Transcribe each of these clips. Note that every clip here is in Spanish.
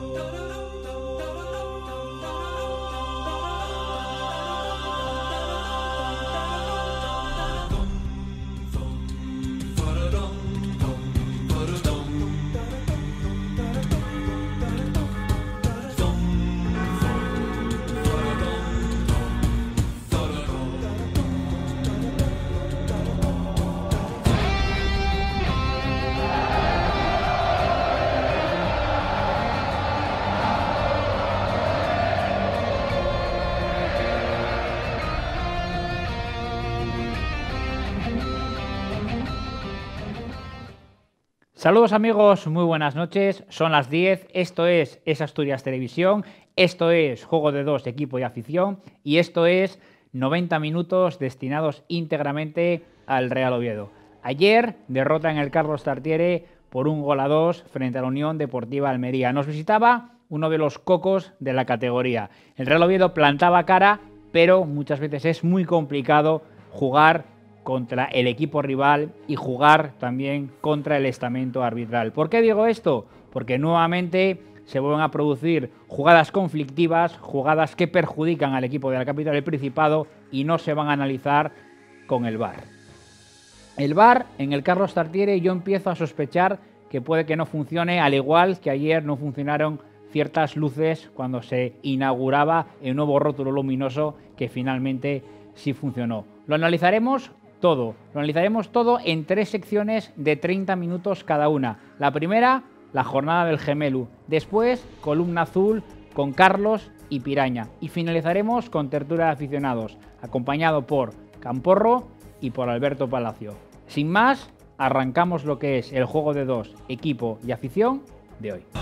Saludos amigos, muy buenas noches, son las 10, esto es Asturias Televisión, esto es Juego de Dos, Equipo y Afición y esto es 90 minutos destinados íntegramente al Real Oviedo. Ayer, derrota en el Carlos Tartiere por 1-2 frente a la Unión Deportiva Almería. Nos visitaba uno de los cocos de la categoría. El Real Oviedo plantaba cara, pero muchas veces es muy complicado jugar contra el equipo rival y jugar también contra el estamento arbitral. ¿Por qué digo esto? Porque nuevamente se vuelven a producir jugadas conflictivas, jugadas que perjudican al equipo de la capital del Principado y no se van a analizar con el VAR. El VAR en el Carlos Tartiere yo empiezo a sospechar que puede que no funcione, al igual que ayer no funcionaron ciertas luces cuando se inauguraba el nuevo rótulo luminoso que finalmente sí funcionó. Lo analizaremos todo en 3 secciones de 30 minutos cada una. La primera, la jornada del Gemelu. Después, columna azul con Carlos y Piraña. Y finalizaremos con tertulia de aficionados, acompañado por Camporro y por Alberto Palacio. Sin más, arrancamos lo que es el Juego de Dos, Equipo y Afición de hoy.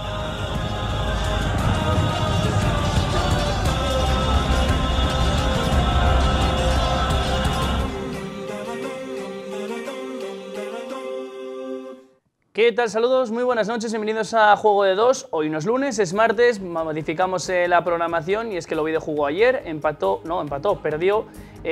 ¿Qué tal? Saludos, muy buenas noches, bienvenidos a Juego de Dos. Hoy no es lunes, es martes, modificamos la programación y es que el Oviedo jugó ayer, perdió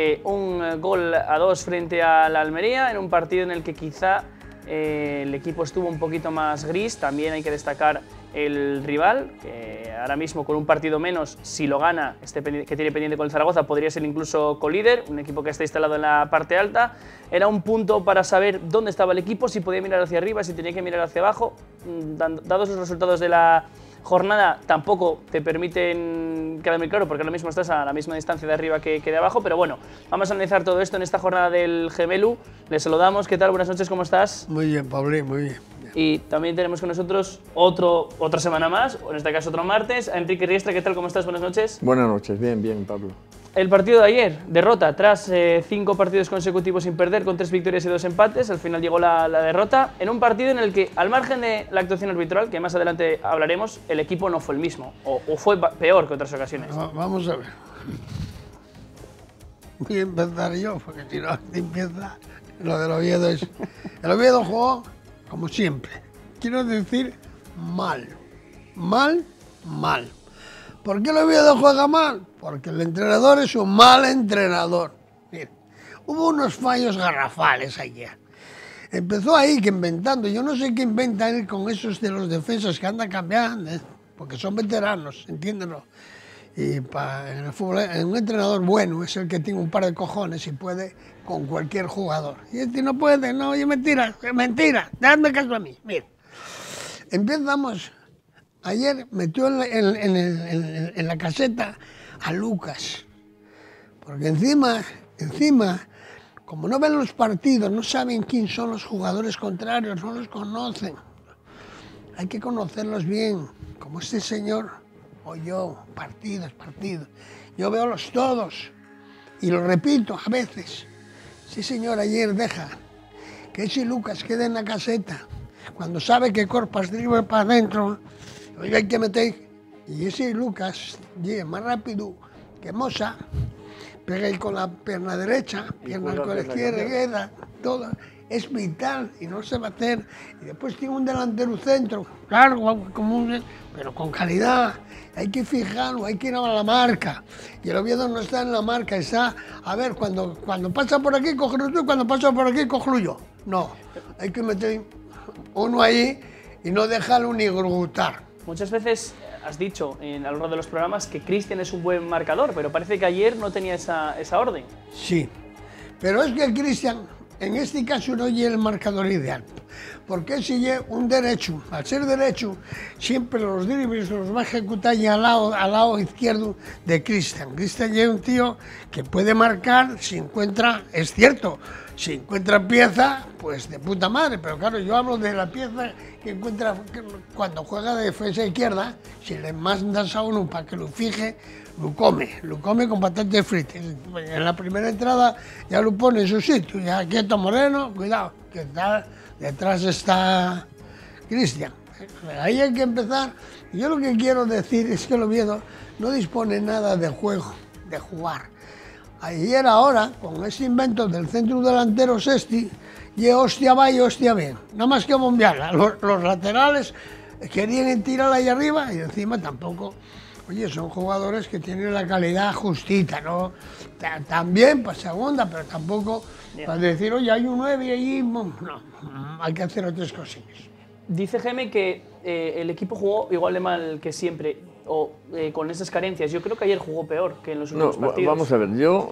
1-2 frente a la Almería en un partido en el que quizá el equipo estuvo un poquito más gris. También hay que destacar el rival, que ahora mismo con un partido menos, si lo gana, que tiene pendiente con el Zaragoza, podría ser incluso colíder, un equipo que está instalado en la parte alta. Era un punto para saber dónde estaba el equipo, si podía mirar hacia arriba, si tenía que mirar hacia abajo. Dados los resultados de la jornada, tampoco te permiten quedar muy claro, porque ahora mismo estás a la misma distancia de arriba que de abajo. Pero bueno, vamos a analizar todo esto en esta jornada del Gemelu. Les saludamos, ¿qué tal? Buenas noches, ¿cómo estás? Muy bien, Pablín, muy bien. Y también tenemos con nosotros otra semana más, o en este caso otro martes, a Enrique Riestra. ¿Qué tal? ¿Cómo estás? Buenas noches. Buenas noches, bien, Pablo. El partido de ayer, derrota, tras 5 partidos consecutivos sin perder, con 3 victorias y 2 empates, al final llegó la derrota, en un partido en el que, al margen de la actuación arbitral, que más adelante hablaremos, el equipo no fue el mismo, o fue peor que otras ocasiones. Vamos a ver. Voy a empezar yo, porque si no empieza lo del Oviedo. El Oviedo jugó como siempre. Quiero decir, mal. ¿Por qué el Oviedo juega mal? Porque el entrenador es un mal entrenador. Mira, hubo unos fallos garrafales ayer. Empezó ahí que inventando. Yo no sé qué inventa él con esos de los defensas que andan cambiando, porque son veteranos, entiéndelo. Y en el fútbol, un entrenador bueno es el que tiene un par de cojones y puede con cualquier jugador. Y este no puede, no, oye, mentira, dadme caso a mí. Mira, empezamos. Ayer metió en la caseta a Lucas, porque encima, como no ven los partidos, no saben quién son los jugadores contrarios, no los conocen. Hay que conocerlos bien, como este señor o yo, partidos. Yo veo los todos y lo repito a veces. Sí, señor, ayer deja que ese Lucas quede en la caseta cuando sabe que Corpas drible para adentro. Oiga, hay que meter. Y ese Lucas llega más rápido que Mosa, pega ahí con la pierna derecha, pierna con la izquierda, queda, todo. Es vital y no se va a hacer. Y después tiene un delantero centro, largo, pero con calidad. Hay que fijarlo, hay que ir a la marca. Y el Oviedo no está en la marca, está, a ver, cuando pasa por aquí, cógelo tú, y cuando pasa por aquí, cógelo yo. No, hay que meter uno ahí y no dejarlo ni grutar. Muchas veces has dicho a lo largo de los programas que Cristian es un buen marcador, pero parece que ayer no tenía esa orden. Sí, pero es que Cristian, en este caso, no es el marcador ideal. Porque si es un derecho, al ser derecho, siempre los dribles los va a ejecutar ya al lado izquierdo de Cristian. Cristian es un tío que puede marcar si encuentra, es cierto, si encuentra pieza, pues de puta madre. Pero claro, yo hablo de la pieza que encuentra cuando juega de defensa izquierda. Si le mandas a uno para que lo fije, lo come con patatas fritas. En la primera entrada ya lo pone en su sitio, ya quieto Moreno, cuidado, que detrás está Cristian. Ahí hay que empezar. Yo lo que quiero decir es que el Oviedo no dispone nada de juego, de jugar. Ayer ahora, con ese invento del centro delantero Sesti, y hostia va y hostia bien. Nada más que bombearla. Los laterales querían tirar ahí arriba y encima tampoco. Oye, son jugadores que tienen la calidad justita, ¿no? También para segunda, pero tampoco para decir, oye, hay un 9 y allí. No, hay que hacer otras cosillas. Dice Geme que el equipo jugó igual de mal que siempre, o con esas carencias. Yo creo que ayer jugó peor que en los últimos partidos. Vamos a ver, yo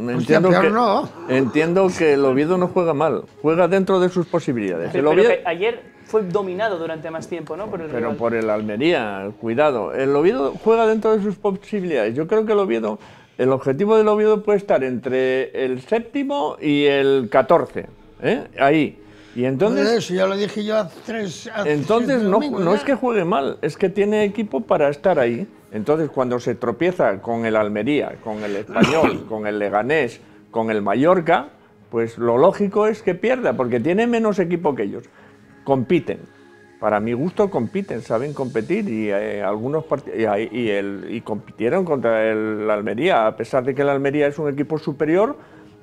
entiendo que el Oviedo no juega mal, juega dentro de sus posibilidades. Pero que ayer fue dominado durante más tiempo, ¿no? Pero por el Almería, cuidado. El Oviedo juega dentro de sus posibilidades. Yo creo que el objetivo del Oviedo puede estar entre el 7º y el 14, ahí. Y entonces, eso ya lo dije yo hace tres domingos, no es que juegue mal, es que tiene equipo para estar ahí. Entonces, cuando se tropieza con el Almería, con el Español, con el Leganés, con el Mallorca, pues lo lógico es que pierda, porque tiene menos equipo que ellos. Compiten. Para mi gusto compiten, saben competir y algunos y compitieron contra el Almería, a pesar de que el Almería es un equipo superior.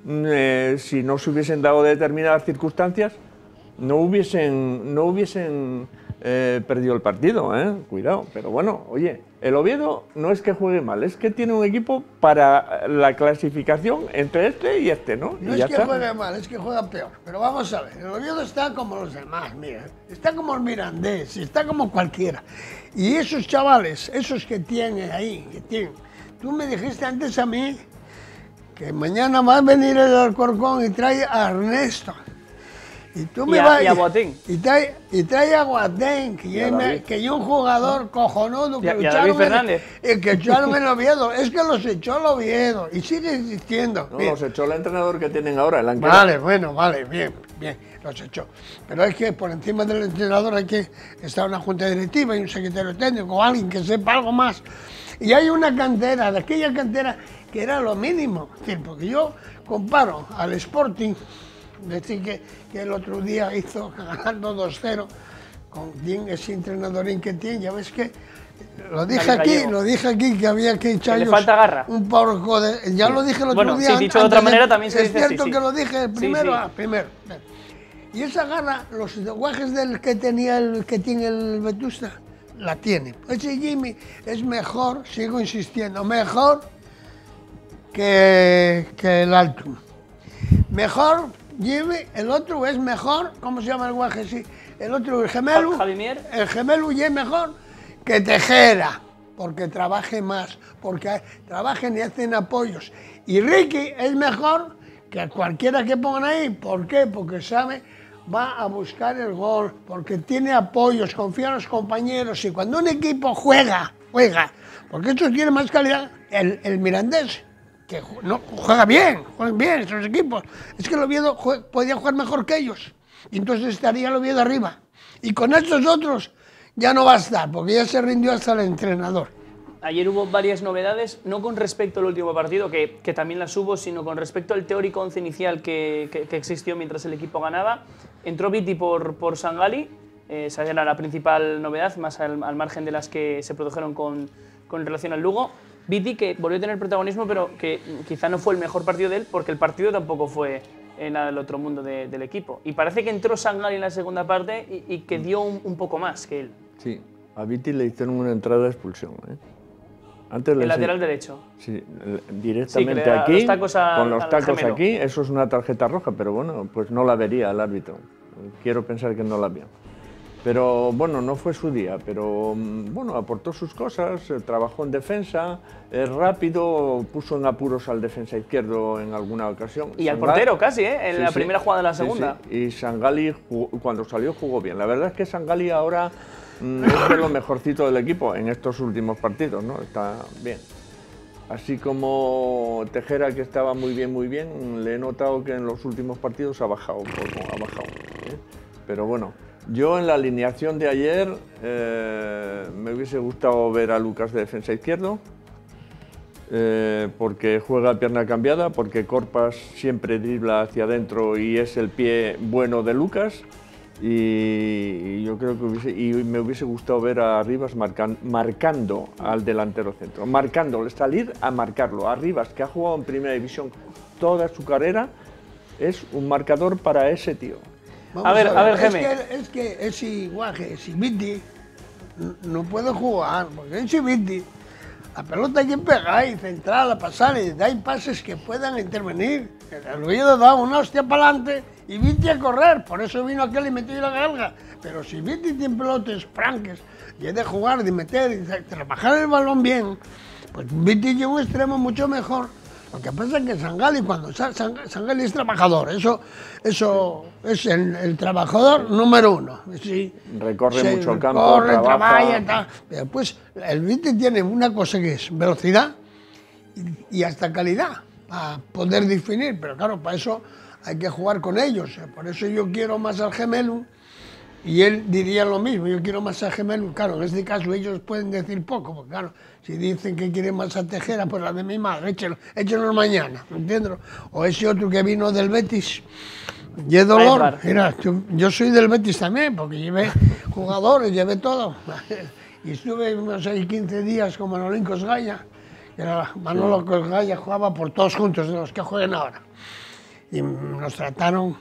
Si no se hubiesen dado determinadas circunstancias, no hubiesen perdido el partido, cuidado. Pero bueno, oye, el Oviedo no es que juegue mal, es que tiene un equipo para la clasificación entre este y este, ¿no? No es que juegue mal, es que juega peor. Pero vamos a ver, el Oviedo está como los demás, mira. Está como el Mirandés, está como cualquiera. Y esos chavales, esos que tienen ahí, Tú me dijiste antes a mí que mañana va a venir el Alcorcón y trae a Ernesto. Y tú me vas a Boateng. Y trae a Boateng, que es un jugador cojonudo que echaron en Oviedo. Es que los echó el Oviedo y sigue existiendo. No, los echó el entrenador que tienen ahora, el Anquera. Vale, bien, los echó. Pero es que por encima del entrenador hay que estar una junta directiva y un secretario técnico o alguien que sepa algo más. Y hay una cantera, de aquella cantera que era lo mínimo. Es decir, porque yo comparo al Sporting, decir que el otro día hizo ganando 2-0 con ese entrenadorín que tiene, ya ves que lo dije aquí que había que echar le falta garra. Un porco de, ya lo dije el otro día. Sí, dicho de otra manera también se dice así. Es cierto que lo dije primero. Y esa garra, los guajes del que tiene el Vetusta, la tiene. Ese Jimmy es mejor, sigo insistiendo, mejor que el Altum. Mejor Jimmy, el otro es mejor, ¿cómo se llama el guaje? Sí, el otro, el gemelo. El gemelo y es mejor que Tejera, porque trabaje más, porque trabajen y hacen apoyos. Y Ricky es mejor que cualquiera que pongan ahí. ¿Por qué? Porque va a buscar el gol, porque tiene apoyos, confía en los compañeros. Y cuando un equipo juega, porque estos tienen más calidad, el Mirandés, que no juegan bien esos equipos. Es que el Oviedo podía jugar mejor que ellos. Y entonces estaría el Oviedo arriba. Y con estos otros ya no va a estar, porque ya se rindió hasta el entrenador. Ayer hubo varias novedades, no con respecto al último partido, que también las hubo, sino con respecto al teórico once inicial que existió mientras el equipo ganaba. Entró Viti por Sangali, esa era la principal novedad, más al margen de las que se produjeron con relación al Lugo. Viti, que volvió a tener protagonismo, pero que quizá no fue el mejor partido de él, porque el partido tampoco fue nada del otro mundo del equipo. Y parece que entró Sangali en la segunda parte y que dio un poco más que él. Sí, a Viti le hicieron una entrada de expulsión. Antes el lateral derecho. Sí, directamente aquí, con los tacos aquí, eso es una tarjeta roja, pero bueno, pues no la vería el árbitro. Quiero pensar que no la vio. Pero bueno, no fue su día, pero bueno, aportó sus cosas, trabajó en defensa, es rápido, puso en apuros al defensa izquierdo en alguna ocasión. Y al portero casi, en la primera jugada de la segunda. Sí. Y Sangali cuando salió jugó bien. La verdad es que Sangali ahora es de lo mejorcito del equipo en estos últimos partidos, ¿no? Está bien. Así como Tejera, que estaba muy bien, le he notado que en los últimos partidos ha bajado un poco, ¿eh? Pero bueno. Yo en la alineación de ayer me hubiese gustado ver a Lucas de defensa izquierdo, porque juega a pierna cambiada, porque Corpas siempre dribla hacia adentro y es el pie bueno de Lucas, y yo creo que me hubiese gustado ver a Rivas marcando al delantero centro, salir a marcarlo. A Rivas, que ha jugado en primera división toda su carrera, es un marcador para ese tío. A ver, Geme. Es que ese iguaje, si Viti no puede jugar, porque ese Viti, la pelota hay que pegar y centrar, a pasar, y hay pases que puedan intervenir. El Oviedo da una hostia para adelante y Viti a correr, por eso vino aquel y metió la galga. Pero si Viti tiene pelotas franques y es de jugar, de meter y de trabajar el balón bien, pues Viti lleva un extremo mucho mejor. Lo que pasa es que Sangali, cuando Sangali es trabajador, eso es el trabajador número uno. Sí, recorre mucho campo, trabaja y tal. Pero pues el Viti tiene una cosa que es velocidad y hasta calidad para poder definir, pero claro, para eso hay que jugar con ellos. Por eso yo quiero más al Gemelo. Y él diría lo mismo, yo quiero más a Gemelo. Claro, en este caso ellos pueden decir poco, porque claro, si dicen que quieren más a Tejera, pues la de mi madre, échenlo mañana, ¿entiendes? O ese otro que vino del Betis, y es dolor. Mira, yo soy del Betis también, porque llevé jugadores, llevé todo. Y estuve unos 15 días con Manolín Cosgaya, que era Manolo Cosgaya, jugaba por todos juntos, de los que juegan ahora. Y nos trataron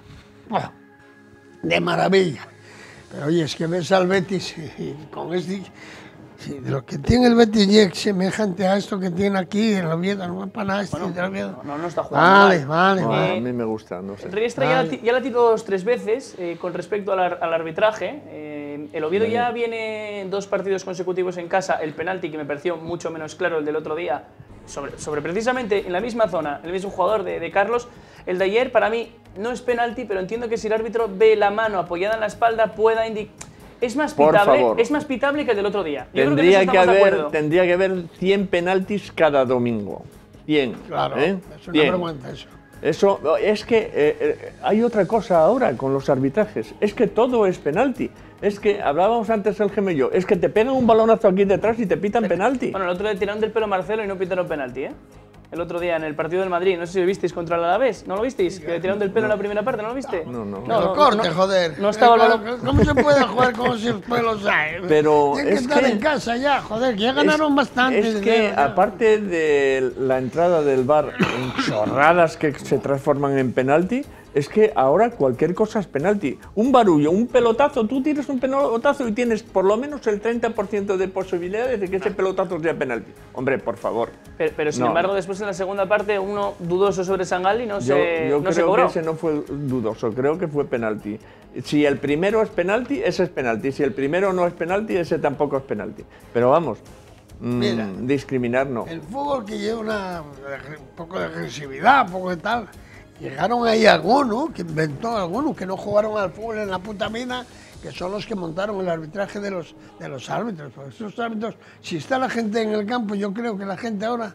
de maravilla. Pero oye, es que ves al Betis y con este... Sí, lo que tiene el Betis es semejante a esto que tiene aquí en el Oviedo, no es para nada este del Oviedo. No está jugando Vale. A mí me gusta, no sé. Riestra ya la ha tirado 2-3 veces con respecto al arbitraje. El Oviedo ya viene 2 partidos consecutivos en casa. El penalti, que me pareció mucho menos claro el del otro día, sobre precisamente en la misma zona, el mismo jugador de Carlos. El de ayer, para mí, no es penalti, pero entiendo que si el árbitro ve la mano apoyada en la espalda, pueda indicar... Es más pitable que el del otro día. Tendría que haber 100 penaltis cada domingo. 100. Claro, es una vergüenza eso. Eso, es que hay otra cosa ahora con los arbitrajes. Es que todo es penalti. Es que, hablábamos antes el Gemello, es que te pegan un balonazo aquí detrás y te pitan penalti. Bueno, el otro día tiraron del pelo a Marcelo y no pitaron penalti, ¿eh? El otro día en el partido del Madrid, no sé si lo visteis contra el Alavés, ¿no lo visteis? Que le tiraron del pelo en la primera parte, ¿no lo viste? No, corte, joder. No estaba el balón. ¿Cómo se puede jugar con esos pelos ahí? Pero tienen que estar en casa ya, joder, que ya ganaron bastante. Es que, aparte de la entrada del VAR en chorradas que se transforman en penalti, es que ahora cualquier cosa es penalti. Un barullo, un pelotazo, tú tienes un pelotazo y tienes por lo menos el 30% de posibilidades de que ese pelotazo sea penalti. Hombre, por favor. Pero sin embargo, después en la segunda parte, uno dudoso sobre Sangali no se cobró. Yo creo que ese no fue dudoso, creo que fue penalti. Si el primero es penalti, ese es penalti. Si el primero no es penalti, ese tampoco es penalti. Pero vamos, mira, discriminar no. El fútbol que lleva un poco de agresividad, un poco de tal... Llegaron ahí algunos, que inventó algunos, que no jugaron al fútbol en la puta vida, que son los que montaron el arbitraje de los árbitros. Porque esos árbitros, si está la gente en el campo, yo creo que la gente ahora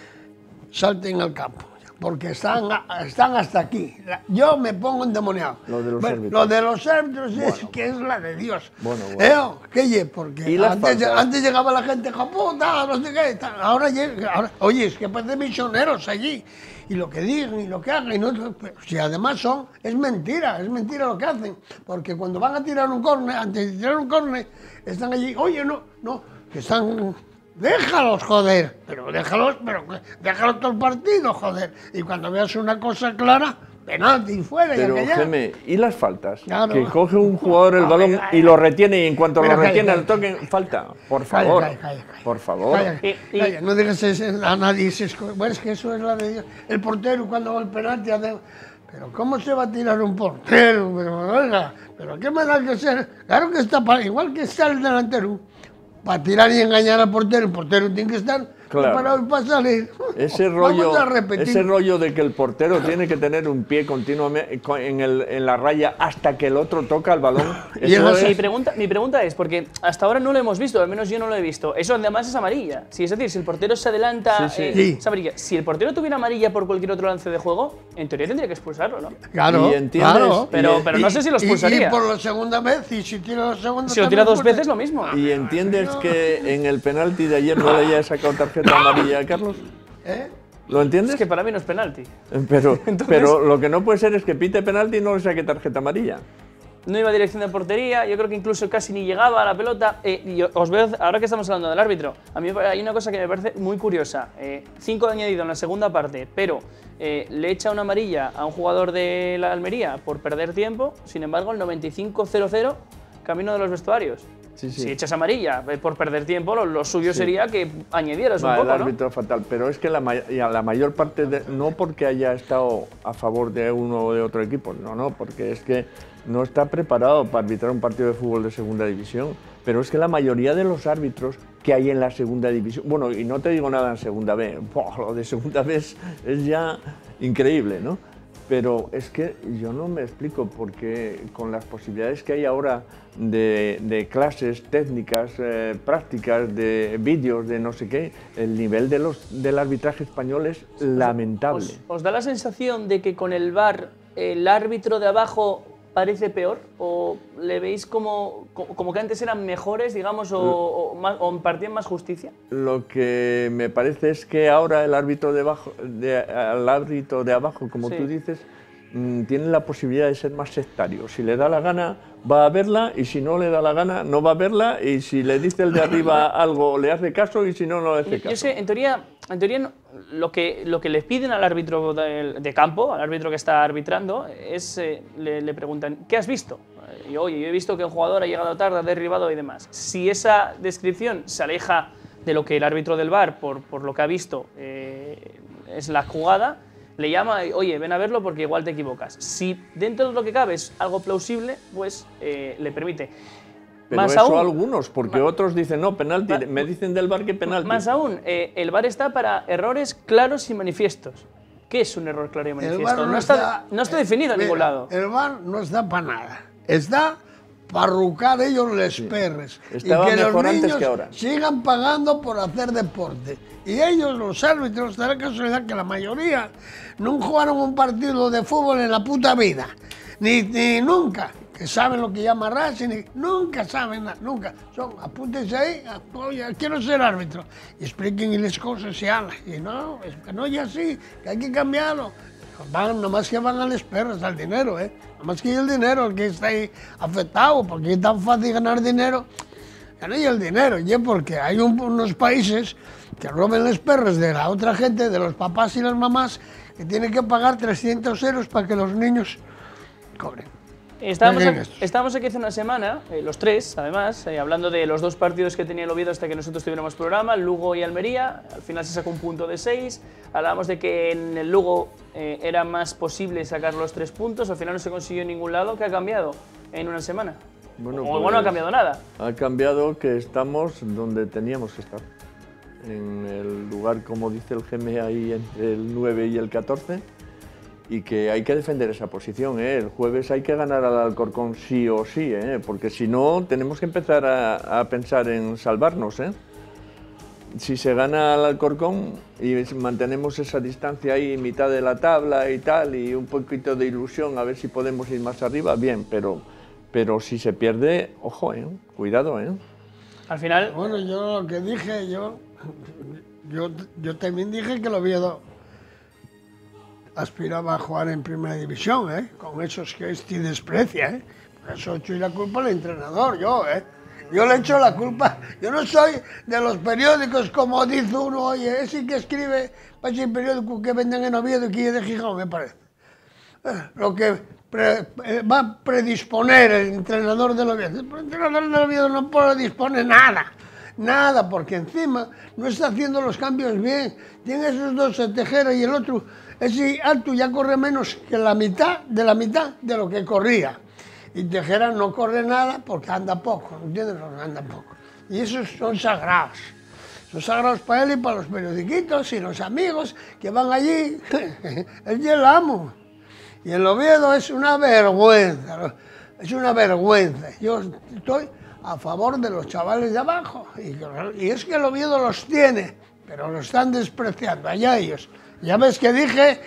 salte en el campo, porque están hasta aquí. Yo me pongo endemoniado. Lo de los árbitros. Lo de los árbitros es que es la de Dios. ¿Qué? Porque antes llegaba la gente, puta, no sé qué, ahora, oye, es que parecen misioneros allí. Y lo que digan y lo que hagan, y no, si además es mentira lo que hacen, porque cuando van a tirar un córner, antes de tirar un córner, están allí, oye, no, que están, déjalos, joder, pero déjalos todo el partido, joder, y cuando veas una cosa clara, penalti fuera. Pero, y Geme, ¿y las faltas? Claro. Que coge un jugador el balón y lo retiene y en cuanto lo retiene el toque, falta. Por favor. Calla. Por favor. Calla. No digas a nadie, bueno, es que eso es la de Dios. El portero cuando va el penalti hace... pero ¿cómo se va a tirar un portero? Pero, oiga, ¿pero qué me da que ser? Claro que está para, igual que está el delantero, para tirar y engañar al portero, el portero tiene que estar preparado y para salir. Ese rollo de que el portero tiene que tener un pie continuamente en la raya hasta que el otro toca el balón. Mi pregunta es, porque hasta ahora no lo hemos visto, al menos yo no lo he visto, eso además es amarilla. Sí, es decir, si el portero se adelanta, es amarilla. Si el portero tuviera amarilla por cualquier otro lance de juego, en teoría tendría que expulsarlo, ¿no? Claro, claro. Pero no sé si lo expulsaría. Y por la segunda vez, y si tira la segunda si lo tira dos veces, lo mismo. ¿Y entiendes que en el penalti de ayer no le haya sacado tarjeta amarilla a Carlos? ¿Lo entiendes? Es que para mí no es penalti. Pero lo que no puede ser es que pite penalti y no le saque tarjeta amarilla. No iba a dirección de portería, yo creo que incluso casi ni llegaba a la pelota. Os veo, ahora que estamos hablando del árbitro, a mí hay una cosa que me parece muy curiosa. 5 de añadido en la segunda parte, pero le echa una amarilla a un jugador de la Almería por perder tiempo. Sin embargo, el 95-0-0, camino de los vestuarios. Si echas amarilla por perder tiempo, lo suyo sería que añadieras un poco, el árbitro fatal, pero es que la mayor parte, no porque haya estado a favor de uno o de otro equipo, no, porque es que no está preparado para arbitrar un partido de fútbol de segunda división, pero es que la mayoría de los árbitros que hay en la segunda división, bueno, y no te digo nada en segunda B, lo de segunda B es ya increíble, ¿no? Pero es que yo no me explico por qué con las posibilidades que hay ahora de clases técnicas, prácticas, de vídeos, de no sé qué, el nivel del arbitraje español es lamentable. ¿Os da la sensación de que con el VAR el árbitro de abajo parece peor? ¿O le veis como que antes eran mejores, digamos, o impartían más justicia? Lo que me parece es que ahora el árbitro de abajo, como tú dices, tiene la posibilidad de ser más sectario. Si le da la gana, va a verla, y si no le da la gana, no va a verla, y si le dice el de arriba algo, le hace caso, y si no, no le hace caso. Yo sé, en teoría lo que le piden al árbitro de campo, al árbitro que está arbitrando, es le preguntan, ¿qué has visto? Y oye, yo he visto que un jugador ha llegado tarde, ha derribado y demás. Si esa descripción se aleja de lo que el árbitro del VAR, por lo que ha visto, es la jugada, le llama y, oye, ven a verlo porque igual te equivocas. Si dentro de lo que cabe es algo plausible, pues le permite. Pero más eso aún, algunos, porque otros dicen, no, penalti, me dicen del VAR que penalti. Más aún, el VAR está para errores claros y manifiestos. ¿Qué es un error claro y manifiesto? No está definido en ningún lado. El VAR no está para nada. Está para arrucar ellos les perres. Estaba y que mejor los niños antes que ahora. Sigan pagando por hacer deporte. Y ellos, los árbitros, da la casualidad que la mayoría no jugaron un partido de fútbol en la puta vida. Ni nunca. Que saben lo que llama Racing, nunca saben nada, nunca. Apúntense ahí, oye, quiero ser árbitro. Y expliquen las cosas y hablan. Y no, es que no es así, que hay que cambiarlo. Nomás que van a las perras, al dinero, Nomás que el dinero, el que está ahí afectado, porque es tan fácil ganar dinero. Ya no hay el dinero, porque hay unos países que roben las perras de la otra gente, de los papás y las mamás, que tienen que pagar 300 euros para que los niños cobren. Estábamos aquí hace una semana, los tres, además, hablando de los dos partidos que tenía el Oviedo hasta que nosotros tuviéramos programa, Lugo y Almería. Al final se sacó un punto de 6. Hablábamos de que en el Lugo era más posible sacar los 3 puntos. Al final no se consiguió en ningún lado. ¿Qué ha cambiado en una semana? Bueno, no ha cambiado nada. Ha cambiado que estamos donde teníamos que estar. En el lugar, como dice el GM, ahí entre el 9 y el 14. Y que hay que defender esa posición, El jueves hay que ganar al Alcorcón sí o sí, Porque si no, tenemos que empezar a pensar en salvarnos, Si se gana al Alcorcón y mantenemos esa distancia ahí en mitad de la tabla y tal, y un poquito de ilusión a ver si podemos ir más arriba, bien, pero si se pierde, ojo, cuidado, Al final... Bueno, yo lo que dije, yo también dije que lo Oviedo aspiraba a jugar en primera división, con esos que este desprecia, Por eso echo la culpa al entrenador, yo le echo la culpa. Yo no soy de los periódicos como dice uno, oye, ese que escribe para ese periódico que venden en Oviedo y que de Gijón, me parece. Lo que va a predisponer el entrenador del Oviedo. El entrenador del Oviedo no predisponer nada. nada, porque encima no está haciendo los cambios bien. Tiene esos dos, el Tejera y el otro, ese Alto ya corre menos que la mitad de lo que corría. Y Tejera no corre nada porque anda poco, ¿entiendes? Anda poco. Y esos son sagrados. Son sagrados para él y para los periodiquitos y los amigos que van allí. Él es el amo. Y el Oviedo es una vergüenza. Es una vergüenza. Yo estoy a favor de los chavales de abajo. Y es que el Oviedo los tiene, pero lo están despreciando. Allá ellos. Ya ves que dije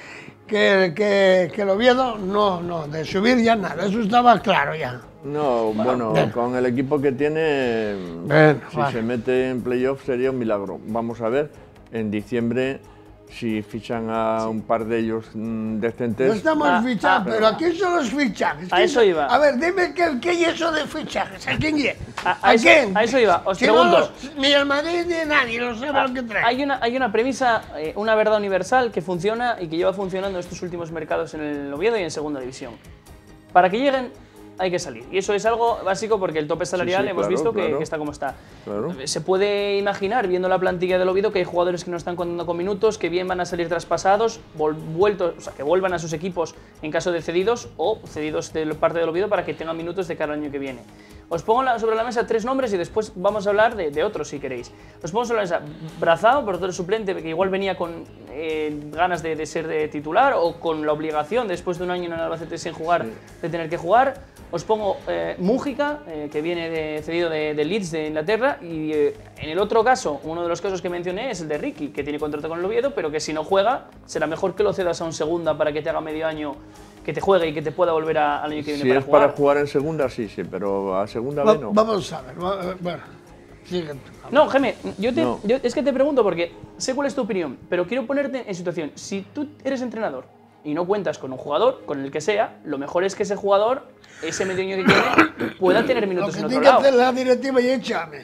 que el Oviedo no, de subir ya nada. Eso estaba claro ya. No, bueno, con el equipo que tiene, si se mete en playoff sería un milagro. Vamos a ver, en diciembre, si fichan a un par de ellos decentes... No estamos fichando, pero ¿a quién son los fichajes? A eso iba. A ver, dime qué es eso de fichajes. ¿A quién es? ¿A quién? A eso iba, os pregunto. Ni el Madrid ni nadie lo sabe lo que trae. Hay una premisa, una verdad universal que funciona y que lleva funcionando en estos últimos mercados en el Oviedo y en Segunda División. Para que lleguen hay que salir. Y eso es algo básico porque el tope salarial hemos visto que está como está. Claro. Se puede imaginar, viendo la plantilla del Oviedo, que hay jugadores que no están contando con minutos, que bien van a salir traspasados, que vuelvan a sus equipos en caso de cedidos o cedidos de parte del Oviedo para que tengan minutos de cara al año que viene. Os pongo sobre la mesa 3 nombres y después vamos a hablar de otros si queréis. Os pongo sobre la mesa Brazao, portero suplente, que igual venía con ganas de ser de titular o con la obligación, después de un año en el Albacete sin jugar, de tener que jugar. Os pongo Mújica, que viene cedido de Leeds de Inglaterra, y en el otro caso, uno de los casos que mencioné es el de Ricky, que tiene contrato con el Oviedo, pero que si no juega, será mejor que lo cedas a un segunda para que te haga medio año, que te juegue y que te pueda volver al año que viene para jugar. Si es para jugar en segunda, sí, pero a segunda B no. Vamos a ver, bueno, sigue tú. No, Jaime, yo es que te pregunto porque sé cuál es tu opinión, pero quiero ponerte en situación. Si tú eres entrenador y no cuentas con un jugador, con el que sea, lo mejor es que ese jugador, ese medio año que tiene, pueda tener minutos en otro lado. Lo que tiene que hacer la directiva y échame.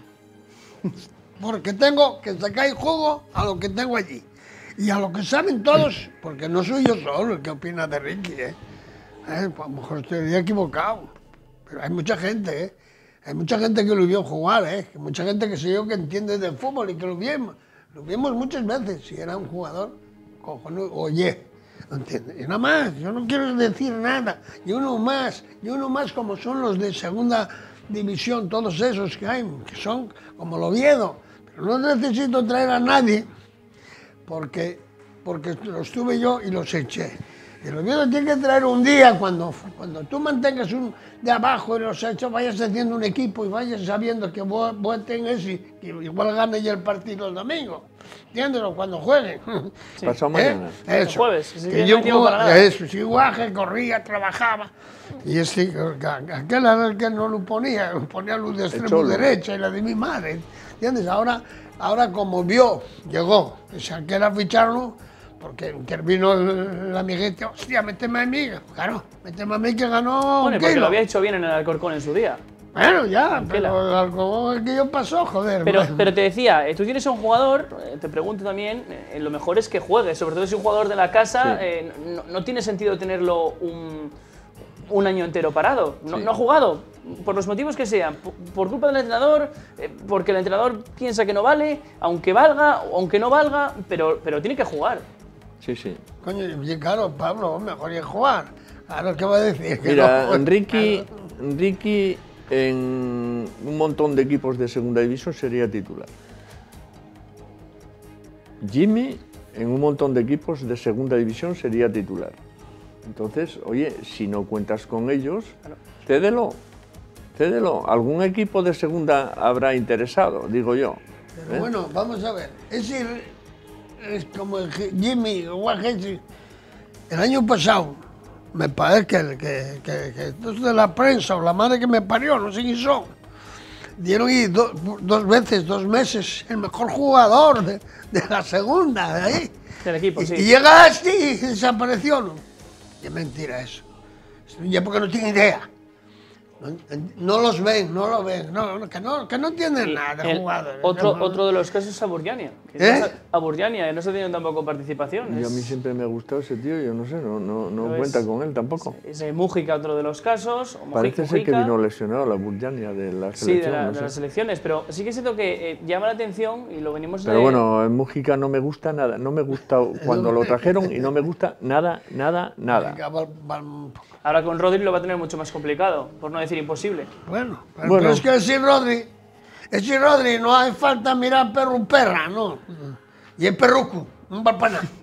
Porque tengo que sacar juego a lo que tengo allí. Y a lo que saben todos, porque no soy yo solo el que opina de Ricky, a lo mejor estoy equivocado, pero hay mucha gente, hay mucha gente que lo vio jugar, mucha gente que sé yo que entiende de fútbol y que lo vimos muchas veces, si era un jugador cojonudo, oye, ¿entiendes? Y nada más, yo no quiero decir nada, y uno más como son los de segunda división, todos esos que hay, que son como el Oviedo, pero no necesito traer a nadie, porque los tuve yo y los eché. Y el Oviedo tiene que traer un día, cuando tú mantengas un de abajo y los hechos, vayas haciendo un equipo y vayas sabiendo que vos tenés y que igual gane ya el partido el domingo. ¿Entiendes? Cuando jueguen. Sí. Pasado mañana. Eso. El jueves. Que yo eso, si guaje, corría, trabajaba. Y aquel era el que no lo ponía luz de extremo derecha y la de mi madre. ¿Entiendes? Ahora como llegó, y aquel a ficharlo, porque intervino el amiguete, hostia, méteme a mí, claro, méteme a mí que ganó bueno, porque lo había hecho bien en el Alcorcón en su día. Bueno, ya, pero el Alcorcón que yo pasó, joder. Pero te decía, tú tienes a un jugador, te pregunto también, lo mejor es que juegue, sobre todo si un jugador de la casa, sí. No tiene sentido tenerlo un año entero parado. No, sí. No ha jugado, por los motivos que sean, por culpa del entrenador, porque el entrenador piensa que no vale, aunque valga, aunque no valga, pero tiene que jugar. Sí, sí. Coño, claro, Pablo, mejor es jugar. Claro, ¿qué va a decir? Mira, no, Ricky en un montón de equipos de segunda división sería titular. Jimmy en un montón de equipos de segunda división sería titular. Entonces, oye, si no cuentas con ellos, cédelo. Algún equipo de segunda habrá interesado, digo yo. Pero bueno, vamos a ver. Es como el Jimmy Guajes. El año pasado, me parece que estos de la prensa o la madre que me parió, no sé quién son, dieron ahí dos meses, el mejor jugador de la segunda, de ahí. Del equipo, sí. Y llega así y desapareció, ¿no? Qué mentira eso. Ya porque no tiene idea. No los ven, no lo ven, que no tienen nada de jugadores. Otro de los casos es Aburjania. Aburjania, no se tiene tampoco participación. Y a mí siempre me ha gustado ese tío, yo no sé, no cuenta con él tampoco. Es Mújica otro de los casos. Parece ser que vino lesionado la Aburjania de la selección. Sí, de las selecciones, pero sí que siento que llama la atención y lo venimos Pero bueno, en Mújica no me gusta nada, no me gusta cuando lo trajeron y no me gusta nada. Ahora con Rodri lo va a tener mucho más complicado, por no decir imposible. Bueno, pero es que si Rodri no hace falta mirar perro un perra, ¿no? Y el perruco, no va para nada.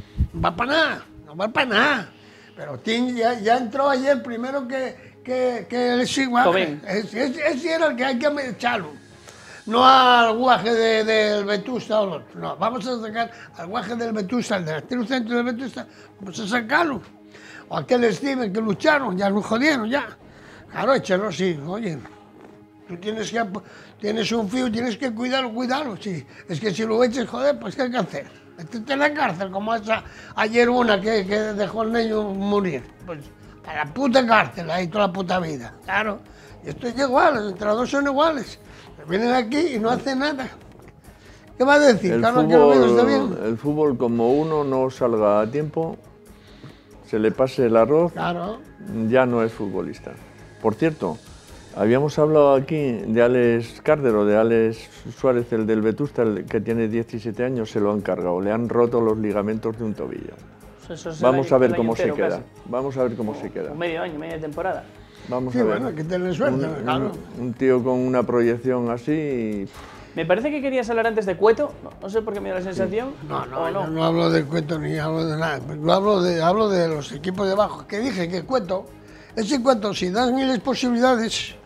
No va para nada. Pero ya entró ayer primero que el Siguaje. Ese era el que hay que echarlo. No al guaje del Vetusta o otro. No, vamos a sacar al guaje del Vetusta, el delantero centro del Vetusta, vamos a sacarlo. O aquel Steven que lucharon, ya lo jodieron, ya. Claro, échalo, sí, oye. Tú tienes un fío, tienes que cuidarlo, sí. Es que si lo eches, joder, pues ¿qué hay que hacer? Métete en la cárcel, como ayer una que dejó al niño morir. Pues a la puta cárcel, ahí toda la puta vida. Claro, y esto es igual, los entrenadores son iguales. Vienen aquí y no hacen nada. ¿Qué va a decir? Claro, que lo está bien. El fútbol, como uno no salga a tiempo, se le pase el arroz, claro, ya no es futbolista. Por cierto, habíamos hablado aquí de Alex Cárdero, de Alex Suárez, el del Vetusta, el que tiene 17 años, se lo han cargado, le han roto los ligamentos de un tobillo. Vamos a ver cómo se queda. Vamos a ver cómo se queda. Un medio año, media temporada. Vamos a ver. Bueno, que tener suerte, claro. Un tío con una proyección así. Me parece que querías hablar antes de Cueto, no sé por qué me da la sensación. Yo no hablo de Cueto ni hablo de nada. Yo hablo de los equipos de abajo. Que dije que ese Cueto, si dan miles posibilidades,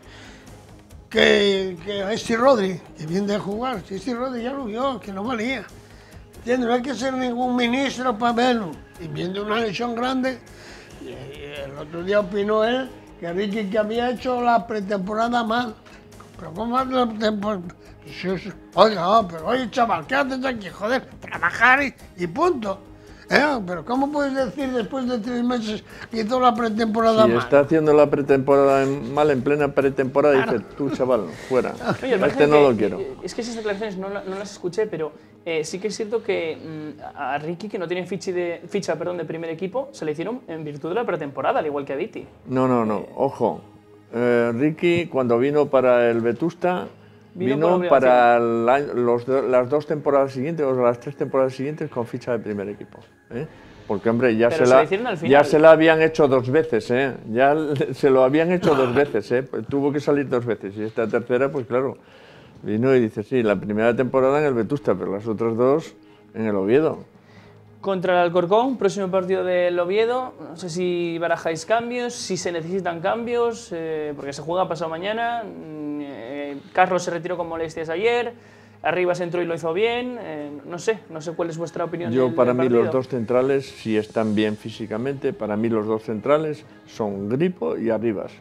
que a este Rodri, que viene a jugar, si este Rodri ya lo vio, que no valía. ¿Entiendes? No hay que ser ningún ministro para verlo. Y viendo una lesión grande, y el otro día opinó él que Ricky que había hecho la pretemporada mal. Pero ¿cómo hace la pretemporada? Oiga, pero oye, chaval, ¿qué haces aquí? Joder, trabajar y punto. Pero ¿cómo puedes decir después de 3 meses que hizo la pretemporada mal? Si está haciendo la pretemporada mal, en plena pretemporada, claro. Dice, tú, chaval, fuera. Oye, no lo quiero. Es que esas declaraciones no las escuché, pero sí que es cierto que a Ricky, que no tiene ficha de primer equipo, se le hicieron en virtud de la pretemporada, al igual que a Viti. No, ojo. Ricky, cuando vino para el Vetusta, vino para las 2 temporadas siguientes o las 3 temporadas siguientes con ficha de primer equipo. Porque, hombre, ya se la habían hecho 2 veces. Ya se lo habían hecho 2 veces. Tuvo que salir 2 veces. Y esta tercera, pues claro, vino y dice, sí, la primera temporada en el Vetusta, pero las otras 2 en el Oviedo. Contra el Alcorcón, próximo partido del Oviedo, no sé si barajáis cambios, si se necesitan cambios, porque se juega pasado mañana. Carlos se retiró con molestias ayer, Arribas entró y lo hizo bien, no sé cuál es vuestra opinión. Para mí los 2 centrales, si están bien físicamente, para mí los 2 centrales son Gripo y Arribas.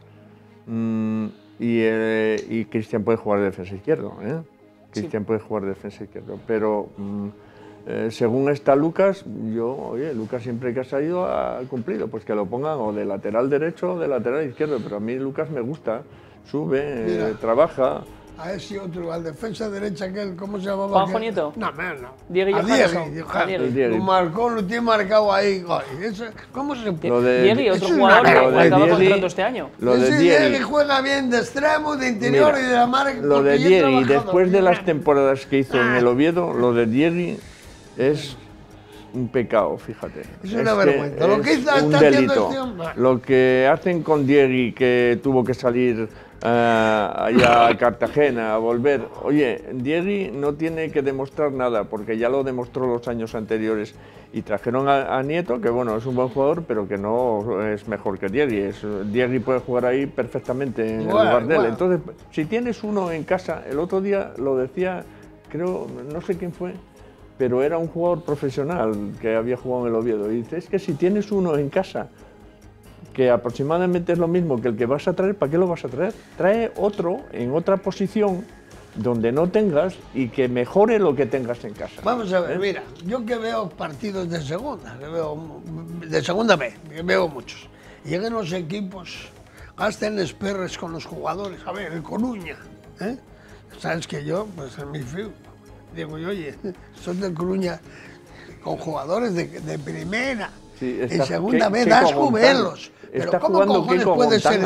Y Cristian puede jugar de defensa izquierdo, Cristian puede jugar de defensa izquierdo, pero... según está Lucas, Lucas siempre que ha salido ha cumplido, pues que lo pongan o de lateral derecho o de lateral izquierdo, pero a mí Lucas me gusta, sube, trabaja. A ese otro, al defensa derecha, aquel, ¿cómo se llamaba? ¿Juanjo Nieto? No. Diego Lo marcó, lo tiene marcado ahí. ¿Cómo se puede? Diego, otro jugador que acaba contrato este año. Diego juega bien de extremo, de interior y de la marca. Lo de Diego, después de las temporadas que hizo en el Oviedo, lo de Diego es un pecado, fíjate. Es una vergüenza. Lo que está delito. Lo que hacen con Diego, que tuvo que salir allá a Cartagena a volver. Oye, Diego no tiene que demostrar nada, porque ya lo demostró los años anteriores. Y trajeron a Nieto, que bueno, es un buen jugador, pero que no es mejor que Diego. Diego puede jugar ahí perfectamente en el lugar de él. Entonces, si tienes uno en casa, el otro día lo decía, creo, no sé quién fue, pero era un jugador profesional que había jugado en el Oviedo. Y dice, es que si tienes uno en casa, que aproximadamente es lo mismo que el que vas a traer, ¿para qué lo vas a traer? Trae otro en otra posición donde no tengas y que mejore lo que tengas en casa. Vamos a ver, mira, yo que veo partidos de segunda, de segunda B, que veo muchos. Llegan los equipos gasten esperres con los jugadores. A ver, el Coruña, ¿eh? Sabes que yo, pues en mi fiu, digo yo, oye, son del Coruña con jugadores de primera. Sí, en segunda vez das jubelos. Pero ¿cómo cojones puede ser?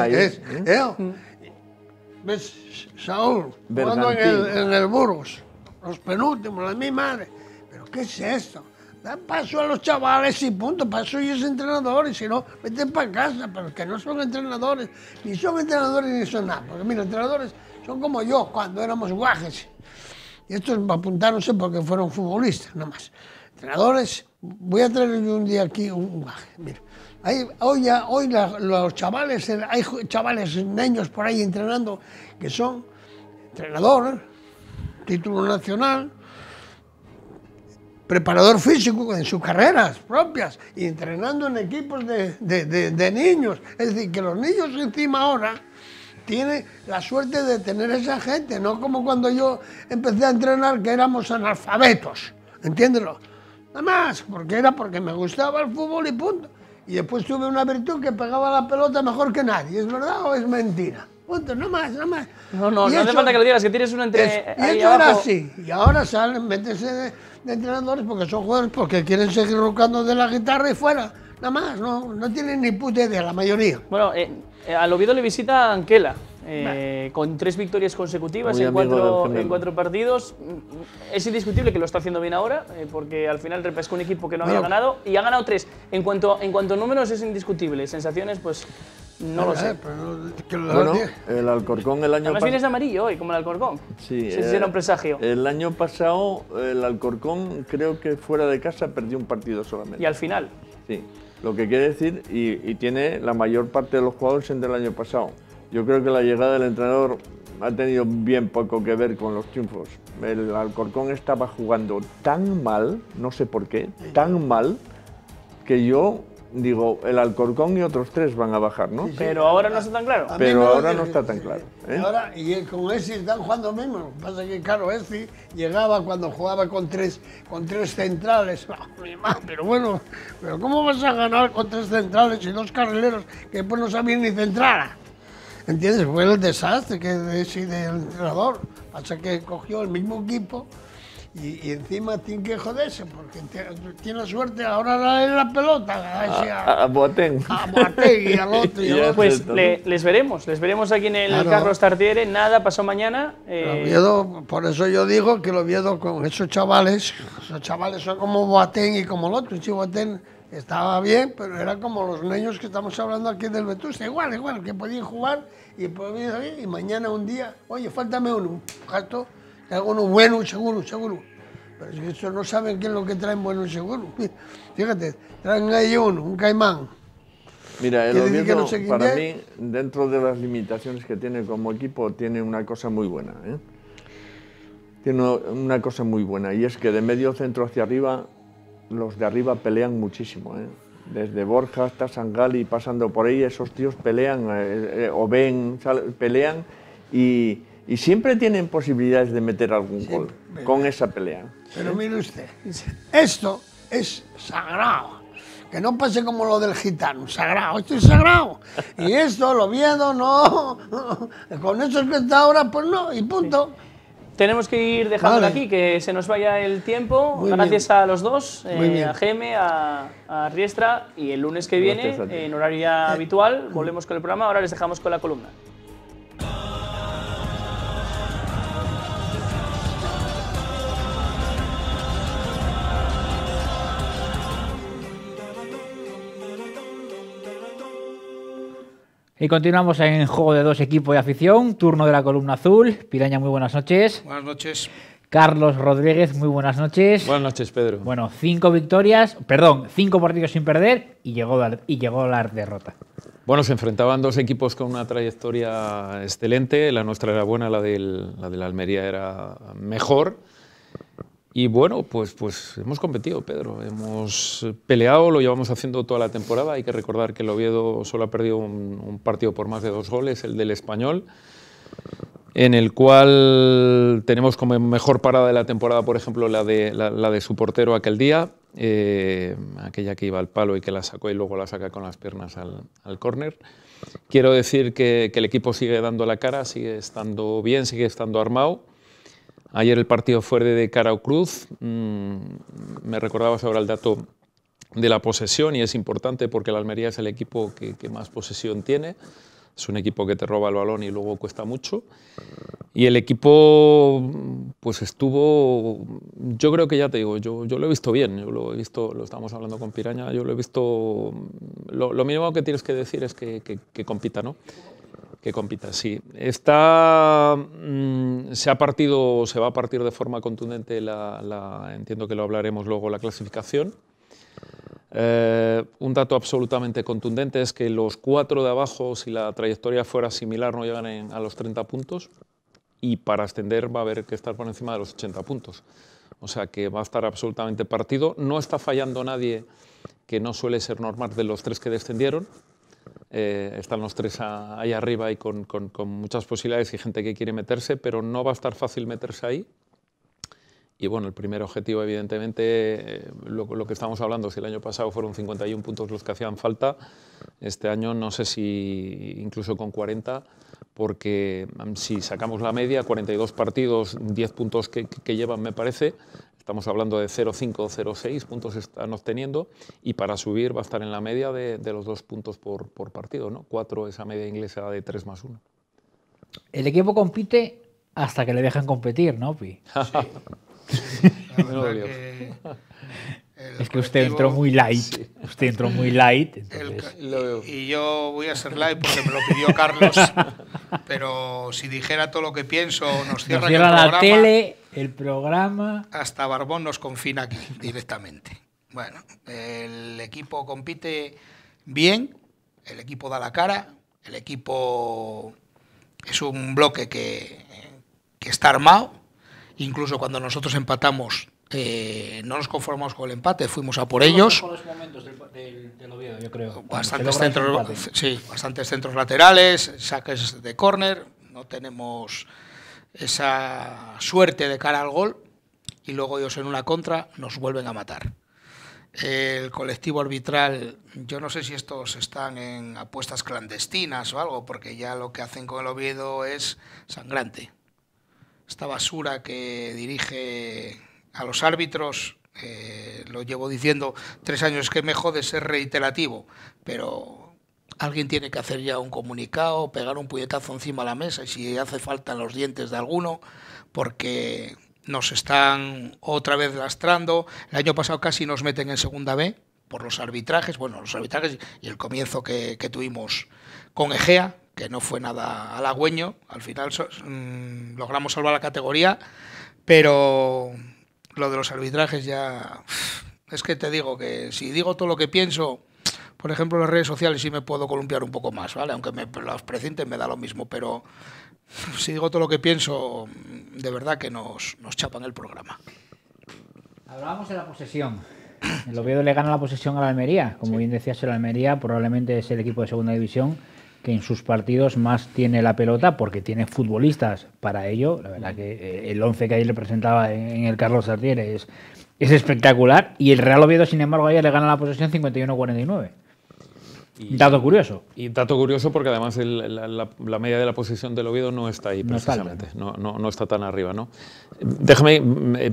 ¿Ves? Saúl, jugando en el Burgos, los penúltimos, la mi madre. ¿Pero qué es esto? Da paso a los chavales y punto, paso ellos entrenadores, si no, vete para casa, pero que no son entrenadores, ni son entrenadores ni son nada. Porque mira, entrenadores son como yo cuando éramos guajes. Y estos apuntáronse porque fueron futbolistas, nada más. Entrenadores, voy a traer yo un día aquí un guaje, mira. Hoy los chavales, hay chavales, niños por ahí entrenando que son entrenador, título nacional, preparador físico en sus carreras propias y entrenando en equipos de niños. Es decir, que los niños encima ahora tienen la suerte de tener esa gente, no como cuando yo empecé a entrenar que éramos analfabetos, entiéndelo. Nada más, porque me gustaba el fútbol y punto. Y después tuve una virtud que pegaba la pelota mejor que nadie. ¿Es verdad o es mentira? Punto, no más, no más. No hace falta que lo digas, que tienes una y esto era así. Y ahora salen, métese de entrenadores porque son jugadores porque quieren seguir rocando de la guitarra y fuera. Nada más, no tienen ni puta idea, la mayoría. Bueno, al Oviedo le visita Anquela. Con 3 victorias consecutivas en 4 partidos. Es indiscutible que lo está haciendo bien ahora, porque al final repescó un equipo que no había ganado y ha ganado 3. En cuanto a números es indiscutible, sensaciones pues no lo sé. Bueno, el Alcorcón el año pasado… Además vienes de amarillo hoy, como el Alcorcón. Sí, era un presagio. El año pasado el Alcorcón creo que fuera de casa perdió un partido solamente. Y al final. Sí, lo que quiere decir, y tiene la mayor parte de los jugadores en del año pasado. Yo creo que la llegada del entrenador ha tenido bien poco que ver con los triunfos. El Alcorcón estaba jugando tan mal, no sé por qué, tan mal, que yo digo, el Alcorcón y otros 3 van a bajar, ¿no? Sí, pero ahora no está tan claro. Pero ahora no está tan claro. Y con Esi están jugando mismo. Lo que pasa es que, claro, Esi llegaba cuando jugaba con tres centrales. Pero bueno, pero ¿cómo vas a ganar con 3 centrales y 2 carrileros que después no sabían ni centrar? ¿Entiendes? Fue el desastre que del entrenador. Pasa que cogió el mismo equipo y encima tiene que joderse porque tiene suerte ahora en la pelota. A Boateng. A Boateng y al otro. Pues les veremos aquí en el Carlos Tartiere. Nada pasó mañana. Oviedo, por eso yo digo que el Oviedo con esos chavales son como Boateng y como el otro. Si Boateng estaba bien, pero era como los niños que estamos hablando aquí del Vetusta, igual, que podían jugar y mañana un día, oye, faltame uno, gasto, uno bueno, seguro. Pero es que eso no saben qué es lo que traen bueno y seguro. Fíjate, traen ahí un caimán. Mira, el Oviedo, para mí, dentro de las limitaciones que tiene como equipo, tiene una cosa muy buena. Tiene una cosa muy buena, y es que de medio centro hacia arriba, los de arriba pelean muchísimo, Desde Borja hasta Sangali, pasando por ahí, esos tíos pelean, pelean y siempre tienen posibilidades de meter algún gol con esa pelea. Pero mire usted, esto es sagrado. Que no pase como lo del gitano, sagrado, esto es sagrado. Y esto, el Oviedo, no. Con eso que está ahora, pues no, y punto. Sí. Tenemos que ir dejándolo aquí, que se nos vaya el tiempo. Gracias a los dos, a Geme, a Riestra, y el lunes que viene, en horario habitual, volvemos con el programa. Ahora les dejamos con la columna. Y continuamos en Juego de Dos, Equipo y Afición, turno de la columna azul. Piraña, muy buenas noches. Buenas noches. Carlos Rodríguez, muy buenas noches. Buenas noches, Pedro. Bueno, 5 partidos sin perder y llegó la derrota. Bueno, se enfrentaban 2 equipos con una trayectoria excelente. La nuestra era buena, la de la Almería era mejor. Y bueno, pues hemos competido, Pedro. Hemos peleado, lo llevamos haciendo toda la temporada. Hay que recordar que el Oviedo solo ha perdido un partido por más de 2 goles, el del Español, en el cual tenemos como mejor parada de la temporada, por ejemplo, la de su portero aquel día. aquella que iba al palo y que la sacó y luego la saca con las piernas al córner. Quiero decir que el equipo sigue dando la cara, sigue estando bien, sigue estando armado. Ayer el partido fue de cara o cruz. Me recordabas ahora el dato de la posesión y es importante porque el Almería es el equipo que más posesión tiene. Es un equipo que te roba el balón y luego cuesta mucho. Y el equipo pues estuvo, yo creo que ya te digo, yo lo he visto bien, yo lo he visto, lo estábamos hablando con Piraña, yo lo he visto, lo mínimo que tienes que decir es que compita, ¿no? Que compita, sí. Se va a partir de forma contundente, entiendo que lo hablaremos luego, la clasificación. Un dato absolutamente contundente es que los 4 de abajo, si la trayectoria fuera similar, no llegan a los 30 puntos y para ascender va a haber que estar por encima de los 80 puntos. O sea que va a estar absolutamente partido. No está fallando nadie, que no suele ser normal, de los 3 que descendieron. Están los 3 ahí arriba y con muchas posibilidades y gente que quiere meterse, pero no va a estar fácil meterse ahí. Y bueno, el primer objetivo, evidentemente, lo que estamos hablando, si el año pasado fueron 51 puntos los que hacían falta, este año no sé si incluso con 40, porque si sacamos la media, 42 partidos, 10 puntos que llevan, me parece, estamos hablando de 0,5 o 0,6 puntos están obteniendo, y para subir va a estar en la media de los 2 puntos por partido, ¿no? 4 esa media inglesa de 3 más 1. El equipo compite hasta que le dejan competir, ¿no, Pi? Es que usted entró muy light. Sí. Usted entró muy light. Y yo voy a ser light porque me lo pidió Carlos. Pero si dijera todo lo que pienso, nos cierra el programa. La tele, el programa. Hasta Barbón nos confina aquí directamente. Bueno, el equipo compite bien, el equipo da la cara, el equipo es un bloque que está armado. Incluso cuando nosotros empatamos, no nos conformamos con el empate, fuimos a por ellos. Son los momentos del Oviedo, yo creo. Bastantes centros laterales, saques de córner, no tenemos esa suerte de cara al gol y luego ellos en una contra nos vuelven a matar. El colectivo arbitral, yo no sé si estos están en apuestas clandestinas o algo, porque ya lo que hacen con el Oviedo es sangrante. Esta basura que dirige a los árbitros, lo llevo diciendo 3 años, que me jode ser reiterativo, pero alguien tiene que hacer ya un comunicado, pegar un puñetazo encima de la mesa y si hace falta en los dientes de alguno, porque nos están otra vez lastrando. El año pasado casi nos meten en segunda B por los arbitrajes, y el comienzo que tuvimos con Egea, que no fue nada halagüeño. Al final logramos salvar la categoría, pero lo de los arbitrajes ya... Es que te digo que si digo todo lo que pienso, por ejemplo, en las redes sociales sí me puedo columpiar un poco más, ¿vale? Aunque los presentes me da lo mismo, pero si digo todo lo que pienso, de verdad que nos chapan el programa. Hablábamos de la posesión. El Oviedo le gana la posesión a la Almería. Como bien decías, el Almería probablemente es el equipo de segunda división que en sus partidos más tiene la pelota porque tiene futbolistas para ello. La verdad que el 11 que ayer le presentaba en el Carlos Sartier es espectacular. Y el Real Oviedo, sin embargo, ayer le gana la posesión 51-49. Dato curioso. Y dato curioso porque además la media de la posesión del Oviedo no está ahí precisamente, no está tan arriba, ¿no? Déjame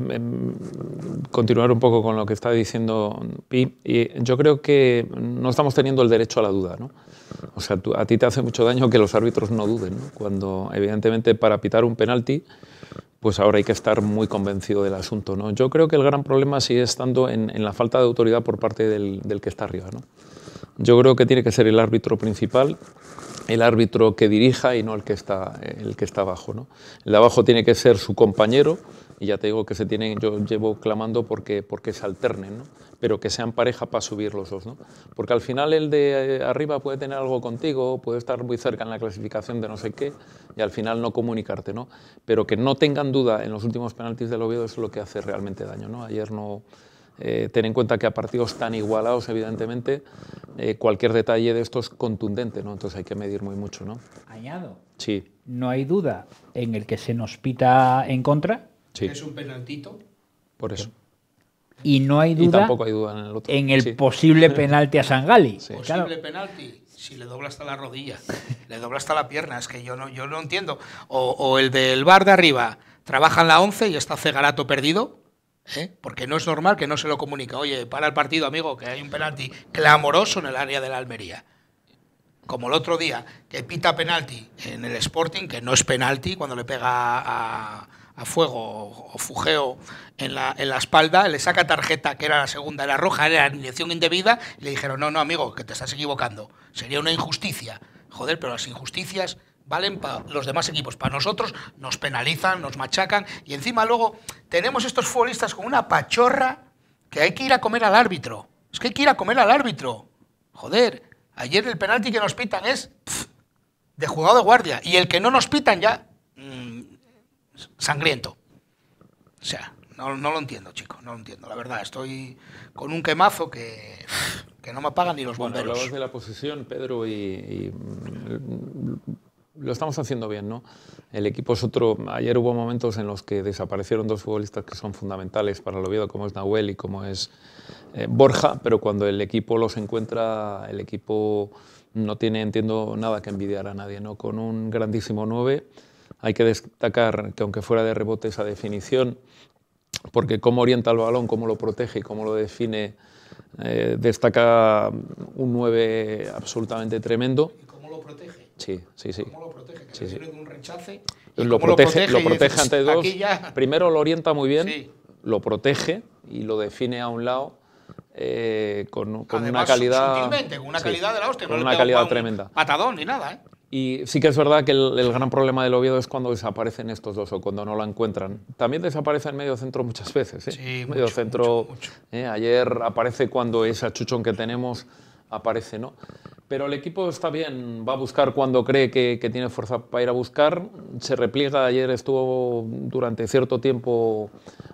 continuar un poco con lo que está diciendo Pi. Y yo creo que no estamos teniendo el derecho a la duda, ¿no? O sea, a ti te hace mucho daño que los árbitros no duden, ¿no? Cuando evidentemente para pitar un penalti, pues ahora hay que estar muy convencido del asunto, ¿no? Yo creo que el gran problema sigue estando en la falta de autoridad por parte del que está arriba, ¿no? Yo creo que tiene que ser el árbitro principal, el árbitro que dirija y no el que está abajo, ¿no? El de abajo tiene que ser su compañero y ya te digo que yo llevo clamando porque se alternen, ¿no? Pero que sean pareja para subir los dos, ¿no? Porque al final el de arriba puede tener algo contigo, puede estar muy cerca en la clasificación de no sé qué y al final no comunicarte, ¿no? Pero que no tengan duda en los últimos penaltis del Oviedo es lo que hace realmente daño, ¿no? Ayer no... ten en cuenta que a partidos tan igualados, evidentemente, cualquier detalle de esto es contundente, ¿no? Entonces hay que medir muy mucho, ¿no? Añado. Sí. No hay duda en el que se nos pita en contra. Sí. Es un penaltito. Por eso. Y no hay duda, Y tampoco hay duda en el otro. en el Sí. posible penalti a Sangali. Sí. Claro. Posible penalti, si le dobla hasta la rodilla, le dobla hasta la pierna, es que yo no entiendo. O el del bar de arriba trabaja en la 11 y está Cegarato perdido, porque no es normal que no se lo comunica. Oye, para el partido, amigo, que hay un penalti clamoroso en el área de la Almería. Como el otro día, que pita penalti en el Sporting, que no es penalti, cuando le pega a Fuego o Fugeo en la espalda, le saca tarjeta, que era la segunda, era roja, era alineación indebida, y le dijeron, no, amigo, que te estás equivocando, sería una injusticia. Joder, pero las injusticias valen para los demás equipos, para nosotros nos penalizan, nos machacan, y encima luego tenemos estos futbolistas con una pachorra que hay que ir a comer al árbitro. Es que hay que ir a comer al árbitro. Joder, ayer el penalti que nos pitan es de jugado de guardia, y el que no nos pitan ya... sangriento. O sea, no lo entiendo, chico, no lo entiendo. La verdad, estoy con un quemazo que no me apagan ni los bomberos. Bueno, hablabas de la posesión, Pedro, y lo estamos haciendo bien, ¿no? El equipo es otro. Ayer hubo momentos en los que desaparecieron dos futbolistas que son fundamentales para el Oviedo, como es Nahuel y como es Borja, pero cuando el equipo los encuentra, el equipo no tiene, entiendo, nada que envidiar a nadie, ¿no? Con un grandísimo 9. Hay que destacar que aunque fuera de rebote esa definición, porque cómo orienta el balón, cómo lo protege y cómo lo define, destaca un 9 absolutamente tremendo. ¿Y cómo lo protege? Sí. ¿Cómo lo protege? Que Sí, le sí. viene de un rechace. Lo protege dices, ante dos. aquí ya... Primero lo orienta muy bien, Sí. lo protege y lo define a un lado con Además, una calidad... sutilmente, con una sí, calidad de la hostia. con no una le calidad pega un tremenda. Patadón ni nada, ¿eh? Y sí que es verdad que el gran problema del Oviedo es cuando desaparecen estos dos o cuando no la encuentran. También desaparece en medio centro muchas veces. Sí, medio mucho, centro. mucho. Ayer aparece cuando ese achuchón que tenemos aparece, ¿no? Pero el equipo está bien, va a buscar cuando cree que tiene fuerza para ir a buscar. Se repliega. Ayer estuvo durante cierto tiempo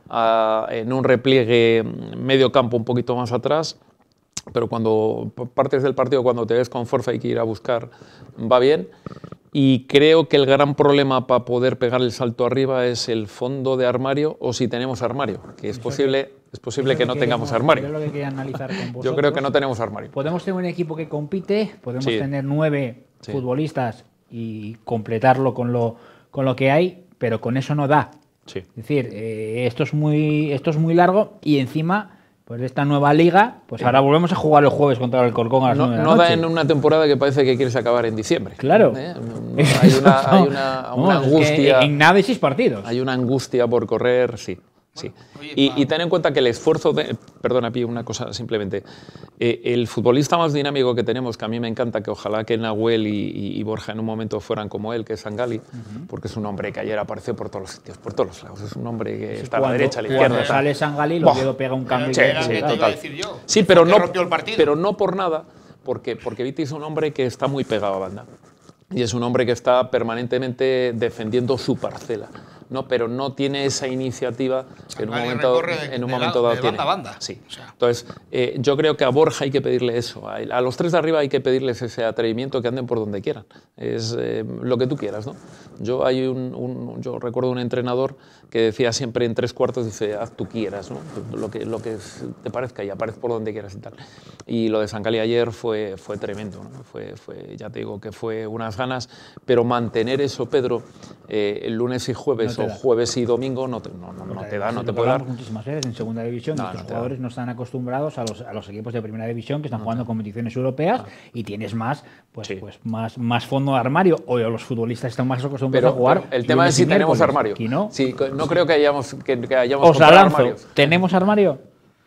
en un repliegue medio campo un poquito más atrás. Pero cuando partes del partido, cuando te ves con fuerza y que ir a buscar, va bien. Y creo que el gran problema para poder pegar el salto arriba es el fondo de armario o si tenemos armario, que es posible que no tengamos armario. Es lo que quería analizar con vosotros. Yo creo que no tenemos armario. Podemos tener un equipo que compite, podemos Sí. tener 9 Sí. futbolistas y completarlo con lo que hay, pero con eso no da. Sí. Es decir, esto es muy largo y encima... Pues esta nueva liga, pues ahora volvemos a jugar el jueves contra el Alcorcón a las 9 de la No da noche. en una temporada que parece que quieres acabar en diciembre. Claro. Hay una Vamos, es que angustia. en nada de 6 partidos. Hay una angustia por correr, sí. Sí. Oye, Y ten en cuenta que el esfuerzo de... Perdona, Pi, una cosa simplemente. El futbolista más dinámico que tenemos, que a mí me encanta, que ojalá que Nahuel y Borja en un momento fueran como él, que es Sangali, porque es un hombre que ayer apareció por todos los sitios, por todos los lados. Es un hombre que está a la derecha, a la izquierda. Cuando tal. sale Sangali, el Oviedo pega un cambio. Sí, Era sí, que te brutal. iba a decir yo. Sí, pero Porque no, rompió el partido. pero no por nada, porque Viti es un hombre que está muy pegado a banda. Y es un hombre que está permanentemente defendiendo su parcela. No, pero no tiene esa iniciativa que en un Sangali momento, recorre en un de momento la- dado de tiene. banda a banda. Sí. O sea. Entonces, yo creo que a Borja hay que pedirle eso. A los tres de arriba hay que pedirles ese atrevimiento, que anden por donde quieran. Es lo que tú quieras, ¿no? Yo yo recuerdo un entrenador que decía siempre en 3/4, dice, haz tú quieras, ¿no? Lo que te parezca y aparez por donde quieras y tal. Y lo de Sangali ayer fue tremendo, ¿no? Ya te digo que fue unas ganas, pero mantener eso, Pedro, el lunes y jueves No o te da. jueves y domingo no te da, no te puede dar. Hablamos muchísimas veces en segunda división. No, Estos no te da. jugadores no están acostumbrados a los equipos de primera división que están jugando competiciones europeas y tienes más, Sí. más fondo de armario o los futbolistas están más acostumbrados a jugar. Pero el tema es si lunes y tenemos miércoles. armario. Aquí no. Sí, no creo que hayamos Os comprado lanzo. armarios. ¿Tenemos armario?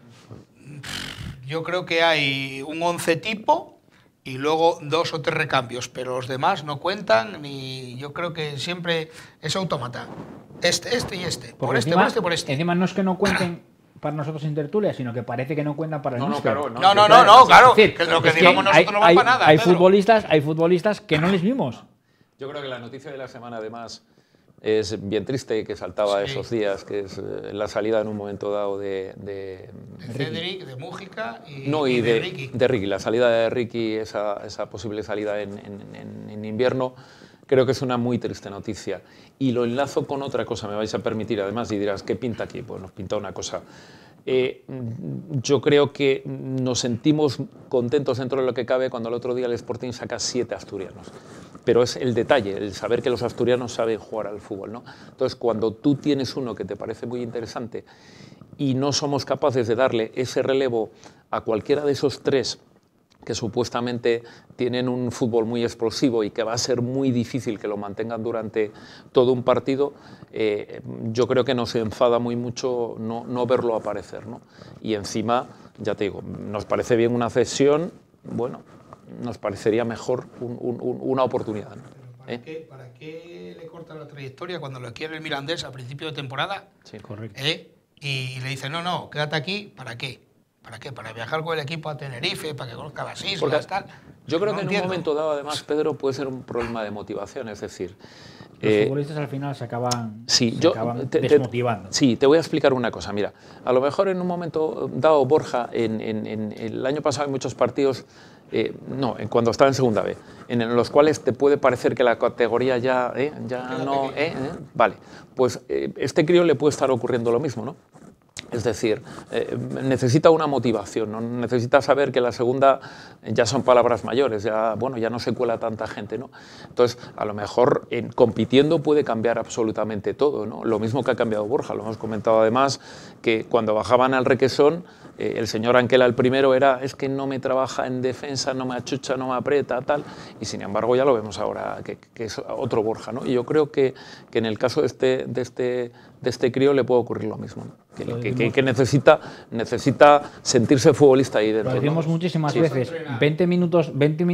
Yo creo que hay un 11 tipo y luego 2 o 3 recambios, pero los demás no cuentan, ni yo creo que siempre es autómata. Este y este. Por Porque este, encima, por este, por este. encima no es que no cuenten para nosotros en tertulia, sino que parece que no cuentan para el No, nuestro. claro, No, claro. Es decir, Que lo que es digamos nosotros no va hay, para nada. hay Pedro. futbolistas que no les vimos. Yo creo que la noticia de la semana, además, es bien triste, que saltaba Sí. esos días, que es la salida en un momento dado de De Cedric, de Mújica y, no, y y de Ricky. de Ricky, la salida de Ricky, esa posible salida en invierno, creo que es una muy triste noticia. Y lo enlazo con otra cosa, me vais a permitir además, y dirás, ¿qué pinta aquí? Pues nos pinta una cosa. Yo creo que nos sentimos contentos dentro de lo que cabe cuando el otro día el Sporting saca 7 asturianos. Pero es el detalle, el saber que los asturianos saben jugar al fútbol, ¿no? Entonces, cuando tú tienes uno que te parece muy interesante y no somos capaces de darle ese relevo a cualquiera de esos 3 que supuestamente tienen un fútbol muy explosivo y que va a ser muy difícil que lo mantengan durante todo un partido, yo creo que nos enfada muy mucho no verlo aparecer, ¿no? Y encima, ya te digo, nos parece bien una cesión, bueno, nos parecería mejor una oportunidad, ¿no? ¿Para qué le corta la trayectoria cuando lo quiere el Mirandés a principio de temporada? Sí, correcto. Y le dice, no, quédate aquí, ¿para qué? ¿Para qué? ¿Para viajar con el equipo a Tenerife? ¿Para que conozca las islas? Tal. Yo creo no que entiendo. en un momento dado, además, Pedro, puede ser un problema de motivación, es decir... Los futbolistas al final se acaban, desmotivando. Sí, te voy a explicar una cosa. Mira, a lo mejor en un momento dado, Borja, en el año pasado hay muchos partidos, cuando estaba en segunda B, en los cuales te puede parecer que la categoría ya no... Vale, pues este crío le puede estar ocurriendo lo mismo, ¿no? Es decir, necesita una motivación, ¿no? Necesita saber que la segunda ya son palabras mayores, ya no se cuela tanta gente, ¿no? Entonces, a lo mejor compitiendo puede cambiar absolutamente todo, ¿no? Lo mismo que ha cambiado Borja, lo hemos comentado además, que cuando bajaban al Requesón, el señor Anquela el primero es que no me trabaja en defensa, no me achucha, no me aprieta, tal, y sin embargo ya lo vemos ahora, que es otro Borja, ¿no? Y yo creo que en el caso de este crío le puede ocurrir lo mismo, ¿no? Que necesita sentirse futbolista ahí dentro. Lo decimos muchísimas veces, 20 minutos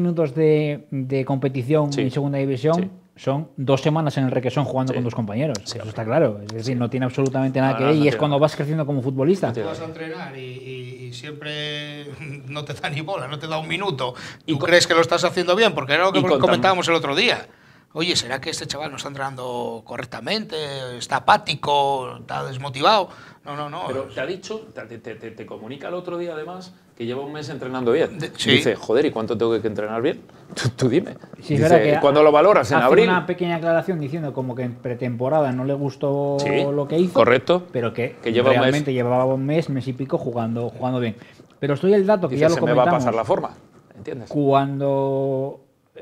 de competición en segunda división son 2 semanas en el Requesón jugando con 2 compañeros. Eso está claro, es decir, no tiene absolutamente nada que ver y es cuando vas creciendo como futbolista. Tú vas a entrenar y siempre no te da ni bola, no te da un minuto. ¿Tú crees que lo estás haciendo bien? Porque era lo que comentábamos el otro día. Oye, ¿será que este chaval no está entrenando correctamente? ¿Está apático? ¿Está desmotivado? No. Pero te ha dicho, te comunica el otro día además que lleva un mes entrenando bien. Sí. Dice, joder, ¿y cuánto tengo que entrenar bien? Tú dime. Sí, dice, ¿cuándo lo valoras? ¿En abril? Una pequeña aclaración diciendo como que en pretemporada no le gustó lo que hizo. Correcto. Pero que realmente llevaba un mes y pico jugando bien. Pero estoy el dato que dice, ya lo se comentamos. me va a pasar la forma, ¿entiendes? Cuando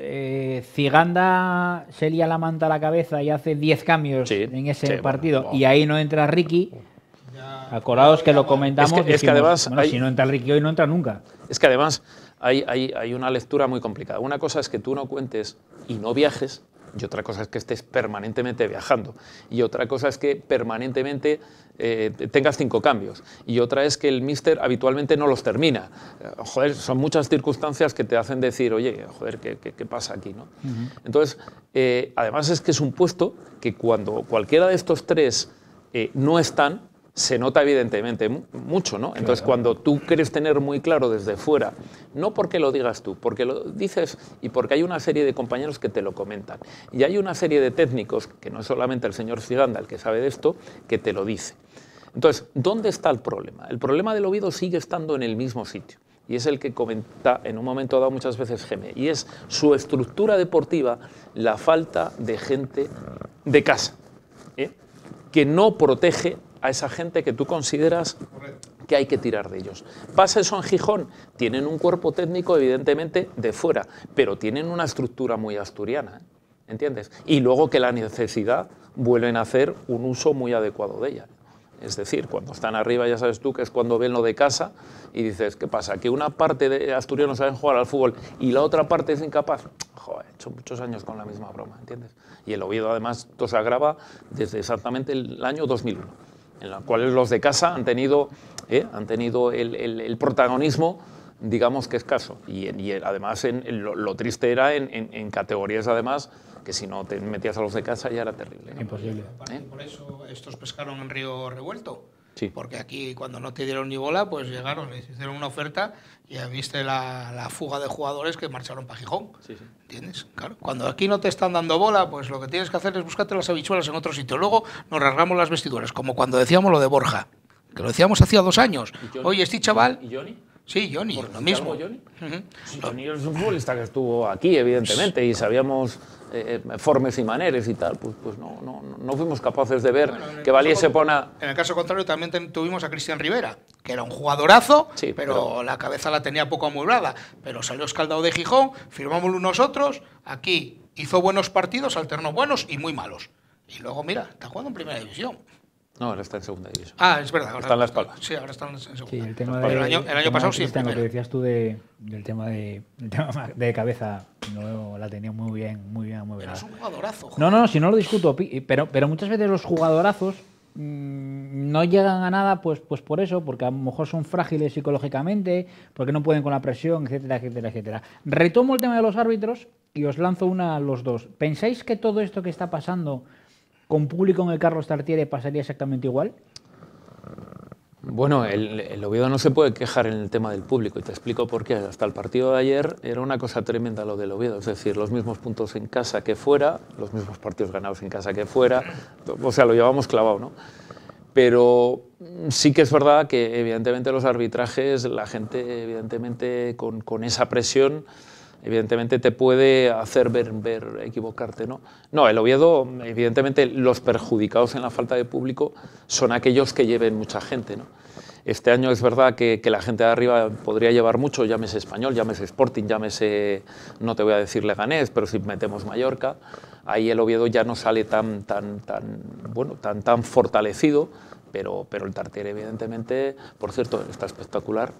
Ciganda se lía la manta a la cabeza y hace 10 cambios en ese partido y ahí no entra Ricky, acordaos que lo comentamos, es que además si no entra Ricky hoy no entra nunca. Es que además hay una lectura muy complicada. Una cosa es que tú no cuentes y no viajes, y otra cosa es que estés permanentemente viajando, y otra cosa es que permanentemente tengas 5 cambios, y otra es que el míster habitualmente no los termina. Joder, son muchas circunstancias que te hacen decir, oye, joder, ¿qué pasa aquí, no? Entonces, además es que es un puesto que cuando cualquiera de estos 3 no están, se nota evidentemente mucho, ¿no? Entonces, cuando tú quieres tener muy claro desde fuera, no porque lo digas tú, porque lo dices y porque hay una serie de compañeros que te lo comentan. Y hay una serie de técnicos, que no es solamente el señor Ciganda el que sabe de esto, que te lo dice. Entonces, ¿dónde está el problema? El problema del Oviedo sigue estando en el mismo sitio. Y es el que comenta en un momento dado muchas veces Geme. Y es su estructura deportiva, la falta de gente de casa, que no protege a esa gente que tú consideras que hay que tirar de ellos. Pasa eso en Gijón, tienen un cuerpo técnico evidentemente de fuera, pero tienen una estructura muy asturiana, ¿entiendes? Y luego que la necesidad vuelven a hacer un uso muy adecuado de ella. Es decir, cuando están arriba ya sabes tú que es cuando ven lo de casa y dices, ¿qué pasa? ¿Que una parte de asturianos saben jugar al fútbol y la otra parte es incapaz? Joder, he hecho muchos años con la misma broma, ¿entiendes? Y el Oviedo además esto se agrava desde exactamente el año 2001. En la cual los de casa han tenido el protagonismo, digamos que escaso. Y además lo triste era en categorías, además, que si no te metías a los de casa ya era terrible, ¿no? Imposible. Por eso estos pescaron en Río Revuelto. Sí. Porque aquí cuando no te dieron ni bola, pues llegaron, les hicieron una oferta y ya viste la fuga de jugadores que marcharon para Gijón. Sí, sí. ¿Entiendes? Claro. Cuando aquí no te están dando bola, pues lo que tienes que hacer es buscarte las habichuelas en otro sitio. Luego nos rasgamos las vestiduras, como cuando decíamos lo de Borja, que lo decíamos hacía 2 años. Oye, este chaval... ¿Y Johnny? Sí, Johnny, lo mismo. Johnny? Sí, Johnny es un futbolista que estuvo aquí, evidentemente, y sabíamos formes y maneres y tal. Pues no fuimos capaces de ver que valiese pona. En el caso contrario, también tuvimos a Cristian Rivera, que era un jugadorazo, Sí, pero la cabeza la tenía poco amueblada. Pero salió escaldado de Gijón, firmámoslo nosotros, aquí hizo buenos partidos, alternó buenos y muy malos. Y luego, mira, está jugando en primera división. No, ahora está en segunda división. Ah, es verdad. Ahora, Está en Las Palmas. Sí, ahora están en segunda. Sí, el tema Pero de, el año pasado sí, en Cristian, lo que primera. decías tú del tema de cabeza, no, la tenía muy bien, muy bien. Pero es un jugadorazo. No, si no lo discuto, pero muchas veces los jugadorazos no llegan a nada pues por eso, porque a lo mejor son frágiles psicológicamente, porque no pueden con la presión, etcétera, etcétera, etcétera. Retomo el tema de los árbitros y os lanzo una a los dos. ¿Pensáis que todo esto que está pasando con público en el Carlos Tartiere pasaría exactamente igual? Bueno, el Oviedo no se puede quejar en el tema del público y te explico por qué. Hasta el partido de ayer era una cosa tremenda lo del Oviedo, es decir, los mismos puntos en casa que fuera, los mismos partidos ganados en casa que fuera, o sea, lo llevamos clavado, ¿no? Pero sí que es verdad que evidentemente los arbitrajes, la gente evidentemente con esa presión, evidentemente te puede hacer ver equivocarte, ¿no? No, el Oviedo, evidentemente los perjudicados en la falta de público son aquellos que lleven mucha gente, ¿no? Este año es verdad que la gente de arriba podría llevar mucho, llámese Español, llámese Sporting, llámese, no te voy a decir Leganés, pero si metemos Mallorca, ahí el Oviedo ya no sale tan fortalecido, pero el Tartiere evidentemente, por cierto, está espectacular.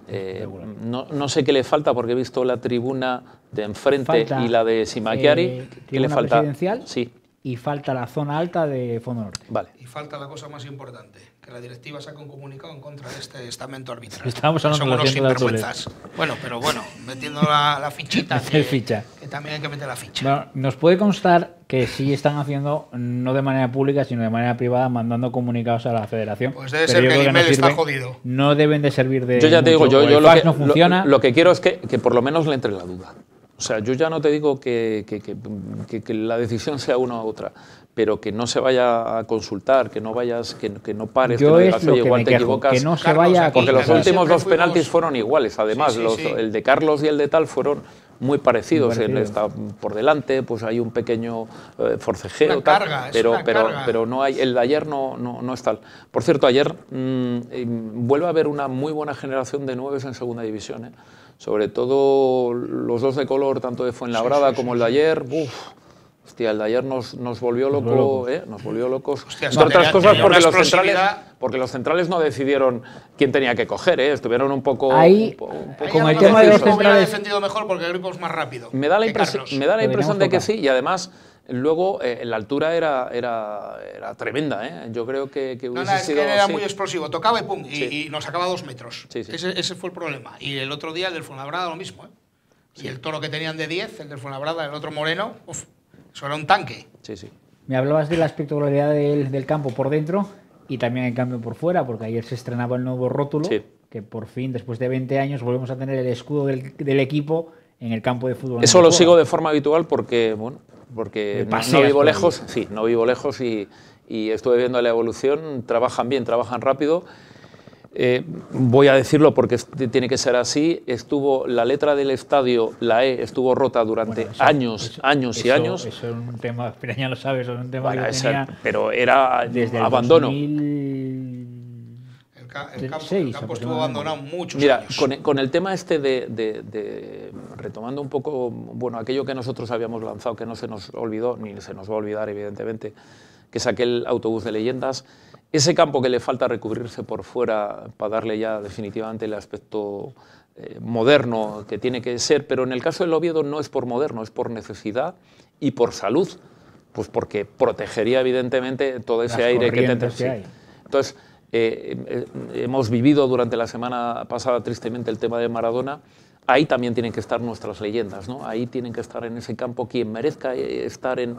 No sé qué le falta porque he visto la tribuna de enfrente y la de Simaquiari. ¿Qué le falta? Presidencial, sí. Y falta la zona alta de Fondo Norte. Vale. Y falta la cosa más importante, que la directiva saca un comunicado en contra de este estamento arbitral. Estamos hablando Son de unos los cientos de sinvergüenzas. Bueno, metiendo la fichita. Meter ficha. Que también hay que meter la ficha. Bueno, nos puede constar que sí están haciendo, no de manera pública, sino de manera privada, mandando comunicados a la federación. Pues debe Pero ser yo que creo el email no está sirven, jodido. No deben de servir de Yo ya te digo, mucho. yo El lo fax que, no funciona. lo que quiero es que por lo menos le entre la duda. O sea, yo ya no te digo que la decisión sea una u otra, pero que no se vaya a consultar, que no vayas, que no pares, Yo que no es digas, lo oye, que igual me te quejo, equivocas. que no se Carlos, vaya a aquí, Porque los Aquí últimos siempre dos penaltis fuimos- fueron iguales, además, Sí. el de Carlos y el de tal fueron muy parecidos. Muy Él parecidos. está por delante, pues hay un pequeño forcejeo, Una tal, carga, es pero, una pero, carga. pero no hay, el de ayer no es tal. Por cierto, ayer vuelve a haber una muy buena generación de nueves en segunda división, ¿eh? Sobre todo los dos de color, tanto de Fuenlabrada como el de ayer. Hostia, el de ayer nos volvió loco, nos volvió locos. Hostia, Entre otras tenía- cosas tenía una explosividad. porque los centrales no decidieron quién tenía que coger, estuvieron un poco... Ahí, un poco- Ahí con a el lo tema de mejor los Grifo hubiera centrales- defendido mejor porque el Grifo es más rápido. Me da la que impresión, Carlos. me da la impresión de que tocar. sí, y además luego la altura era tremenda, ¿eh? Yo creo que No, hubiese es que sido... era sí. muy explosivo, tocaba y pum, Sí. y nos sacaba 2 metros. Sí, sí. Ese fue el problema. Y el otro día el del Fuenlabrada lo mismo, ¿eh? Y el toro que tenían de 10, el del Fuenlabrada, el otro moreno, eso era un tanque. Sí, sí. Me hablabas de la espectacularidad del campo por dentro y también el cambio por fuera, porque ayer se estrenaba el nuevo rótulo, Sí. que por fin, después de 20 años, volvemos a tener el escudo del equipo en el campo de fútbol. Eso en el lo que sigo juega. de forma habitual porque Te no paseas vivo por lejos, sí, no vivo lejos y estuve viendo la evolución, trabajan bien, trabajan rápido. Voy a decirlo porque tiene que ser así, estuvo la letra del estadio, la E, estuvo rota durante Bueno, eso- años y años. Eso es un tema, Piraña lo sabe, eso es un tema Bueno, que tenía pero era desde el abandono. 2000. El campo Seis, estuvo abandonado muchos Mira, años. con el tema este retomando un poco, bueno, aquello que nosotros habíamos lanzado, que no se nos olvidó, ni se nos va a olvidar, evidentemente, que es aquel autobús de leyendas, ese campo que le falta recubrirse por fuera para darle ya definitivamente el aspecto moderno que tiene que ser, pero en el caso del Oviedo no es por moderno, es por necesidad y por salud, pues porque protegería evidentemente todo ese Las aire que corrientes te... que hay. Entonces, hemos vivido durante la semana pasada tristemente el tema de Maradona. Ahí también tienen que estar nuestras leyendas, ¿no? Ahí tienen que estar en ese campo quien merezca estar en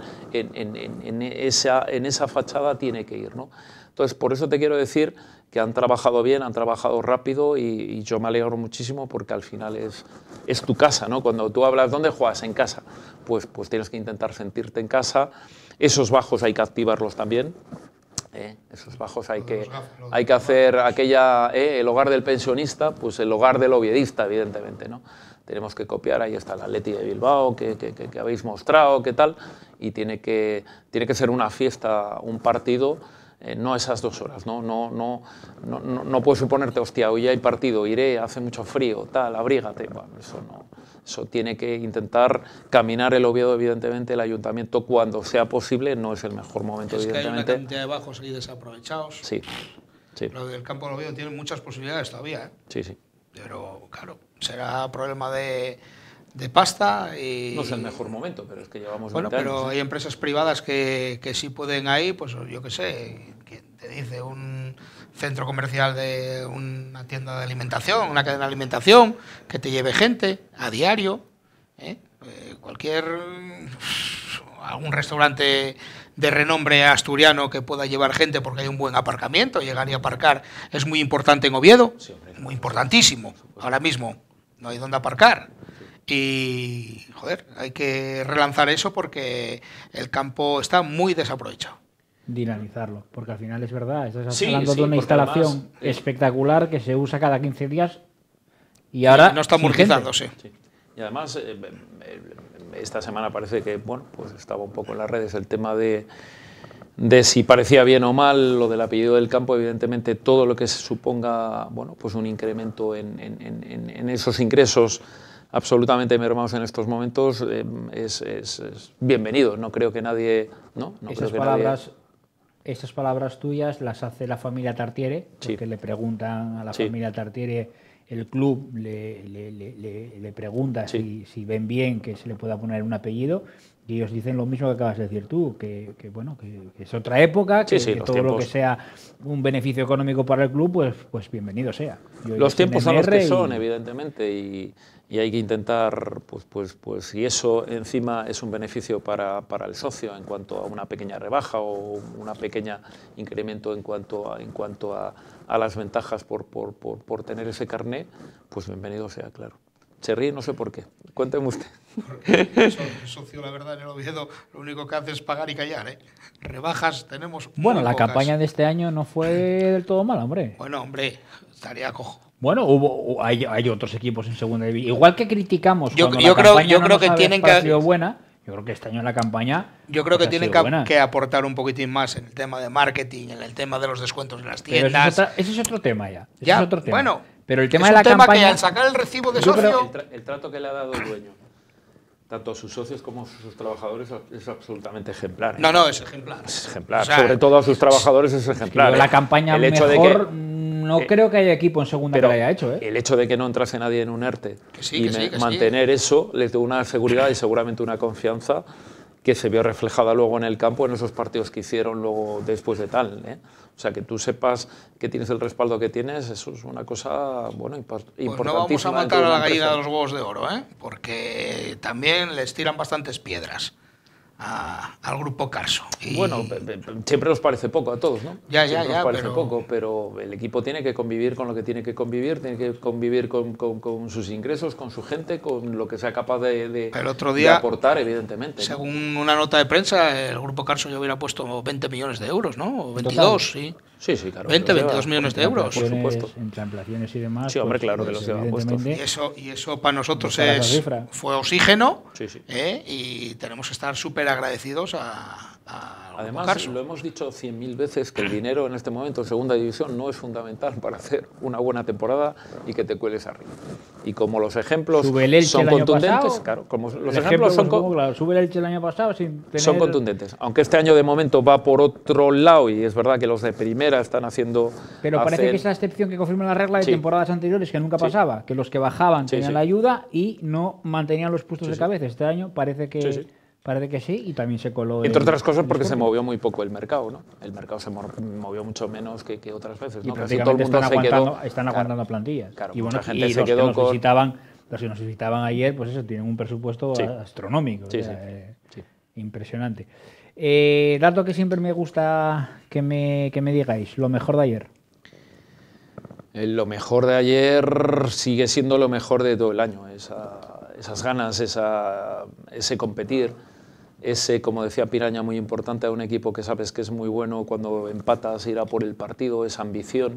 esa fachada tiene que ir, ¿no? Entonces, por eso te quiero decir que han trabajado bien, han trabajado rápido y yo me alegro muchísimo porque al final es tu casa, ¿no? Cuando tú hablas, ¿dónde juegas? En casa. Pues tienes que intentar sentirte en casa. Esos bajos hay que activarlos también. Esos bajos hay que hacer aquella, el hogar del pensionista, pues el hogar del oviedista, evidentemente, ¿no? Tenemos que copiar, ahí está el Athletic de Bilbao que habéis mostrado, qué tal, y tiene que ser una fiesta, un partido, no esas 2 horas, no puedes suponerte, hostia, hoy hay partido, iré, hace mucho frío, tal, abrígate, bueno, eso no. Eso tiene que intentar caminar el Oviedo, evidentemente, el ayuntamiento cuando sea posible, no es el mejor momento, evidentemente. Es que hay una cantidad de bajos ahí desaprovechados. Sí. Lo del campo del Oviedo tiene muchas posibilidades todavía, ¿eh? Sí. Pero, claro, será problema de pasta y... No es el mejor momento, pero es que llevamos 20 Bueno, pero años. hay empresas privadas que sí pueden ahí, pues yo qué sé, ¿quién te dice? Un centro comercial de una tienda de alimentación, una cadena de alimentación, que te lleve gente a diario, algún restaurante de renombre asturiano que pueda llevar gente porque hay un buen aparcamiento, llegar y aparcar es muy importante en Oviedo, muy importantísimo, ahora mismo no hay dónde aparcar. Y, joder, hay que relanzar eso porque el campo está muy desaprovechado. Dinamizarlo, porque al final es verdad, estás Sí, hablando sí, de una porque instalación además, espectacular que se usa cada 15 días y ahora no está sin gente. amortizándose. Sí. Y además, esta semana parece que, bueno, pues estaba un poco en las redes el tema de si parecía bien o mal lo del apellido del campo. Evidentemente, todo lo que se suponga, bueno, pues un incremento en esos ingresos absolutamente mermados en estos momentos es bienvenido. No creo que nadie... Esas palabras tuyas las hace la familia Tartiere, Sí. porque le preguntan a la Sí. familia Tartiere, el club le pregunta Sí. si ven bien que se le pueda poner un apellido, y ellos dicen lo mismo que acabas de decir tú, que es otra época, que, Sí, que los todo lo tiempos. que sea un beneficio económico para el club, pues bienvenido sea. Los tiempos son los que y- son, evidentemente, y hay que intentar, pues y eso encima es un beneficio para el socio en cuanto a una pequeña rebaja o una pequeña incremento en cuanto a las ventajas por tener ese carné, pues bienvenido sea, claro. Se ríe, no sé por qué. Cuénteme usted. El socio, la verdad, en el Oviedo lo único que hace es pagar y callar, ¿eh? Rebajas tenemos muy Bueno, la pocas. campaña de este año no fue del todo mala, hombre. Bueno, hombre, estaría cojo. Bueno, hay otros equipos en segunda división. Igual que criticamos Yo cuando la creo- campaña yo no creo nos que ha tienen parecido que- buena, yo creo que este año la campaña Yo creo que ha tienen sido buena. que aportar un poquitín más en el tema de marketing, en el tema de los descuentos en las Pero tiendas. ese es otro tema ya. Ese Ya, es otro tema. bueno, pero el tema es de un la tema campaña... que al sacar el recibo de Yo creo- socio... El trato que le ha dado el dueño, tanto a sus socios como a sus trabajadores, es absolutamente ejemplar. No, es ejemplar. Es ejemplar. O sea, Sobre todo a sus trabajadores es Yo ejemplar. la campaña El hecho mejor, de que, no creo que haya equipo en segunda que pero la haya hecho, ¿eh? el hecho de que no entrase nadie en un ERTE Que sí, y que sí, que sí. mantener eso les dio una seguridad y seguramente una confianza que se vio reflejada luego en el campo en esos partidos que hicieron luego después de tal, ¿eh? O sea, que tú sepas que tienes el respaldo que tienes, eso es una cosa, bueno, importantísima. Pues no vamos a matar dentro de a la una gallina empresa. de los huevos de oro, ¿eh? Porque también les tiran bastantes piedras al grupo Carso. Y Bueno, siempre nos parece poco a todos, ¿no? Ya, Siempre ya, nos parece pero- poco, pero el equipo tiene que convivir con lo que tiene que convivir con sus ingresos, con su gente, con lo que sea capaz de El otro día, de aportar, evidentemente, ¿no? según una nota de prensa, el grupo Carso ya hubiera puesto 20 millones de euros, ¿no? O 22, sí. Sí, sí, claro. 20, que los 22 lleva, millones de euros. Por supuesto. Entre ampliaciones y demás. Sí, hombre, claro que los lleva evidentemente, Y eso para nosotros Para esa cifra. fue oxígeno, Sí, sí. y tenemos que estar súper agradecidos al grupo Además, Carso. lo hemos dicho 100.000 veces que el dinero en este momento en segunda división no es fundamental para hacer una buena temporada y que te cueles arriba. Y como los ejemplos Sube el Elche son el año contundentes, pasado, claro, como los el ejemplos ejemplo, son, pues, claro, sube el Elche el año pasado sin tener... son contundentes. Aunque este año de momento va por otro lado y es verdad que los de primera están haciendo... Pero parece hacen- que es la excepción que confirma la regla de Sí. temporadas anteriores, que nunca pasaba, que los que bajaban Sí, tenían sí. la ayuda y no mantenían los puestos Sí, de sí. cabeza. Este año parece que Sí, sí. parece que sí, y también se coló... Entre el- otras cosas el porque se Sporting. movió muy poco el mercado, ¿no? El mercado se movió mucho menos que otras veces, Y ¿no? Casi todo el prácticamente mundo están se quedó... aguantando, están Claro. aguantando plantillas. Claro, y bueno, mucha gente y se los que quedó nos con... visitaban ayer, pues eso, tienen un presupuesto Sí. astronómico. Sí, o sea, sí. Impresionante. Dato que siempre me gusta que me digáis, lo mejor de ayer. Lo mejor de ayer sigue siendo lo mejor de todo el año. Esas ganas, ese competir. ese, como decía Piraña, muy importante a un equipo que sabes que es muy bueno cuando empatas, ir a por el partido, esa ambición.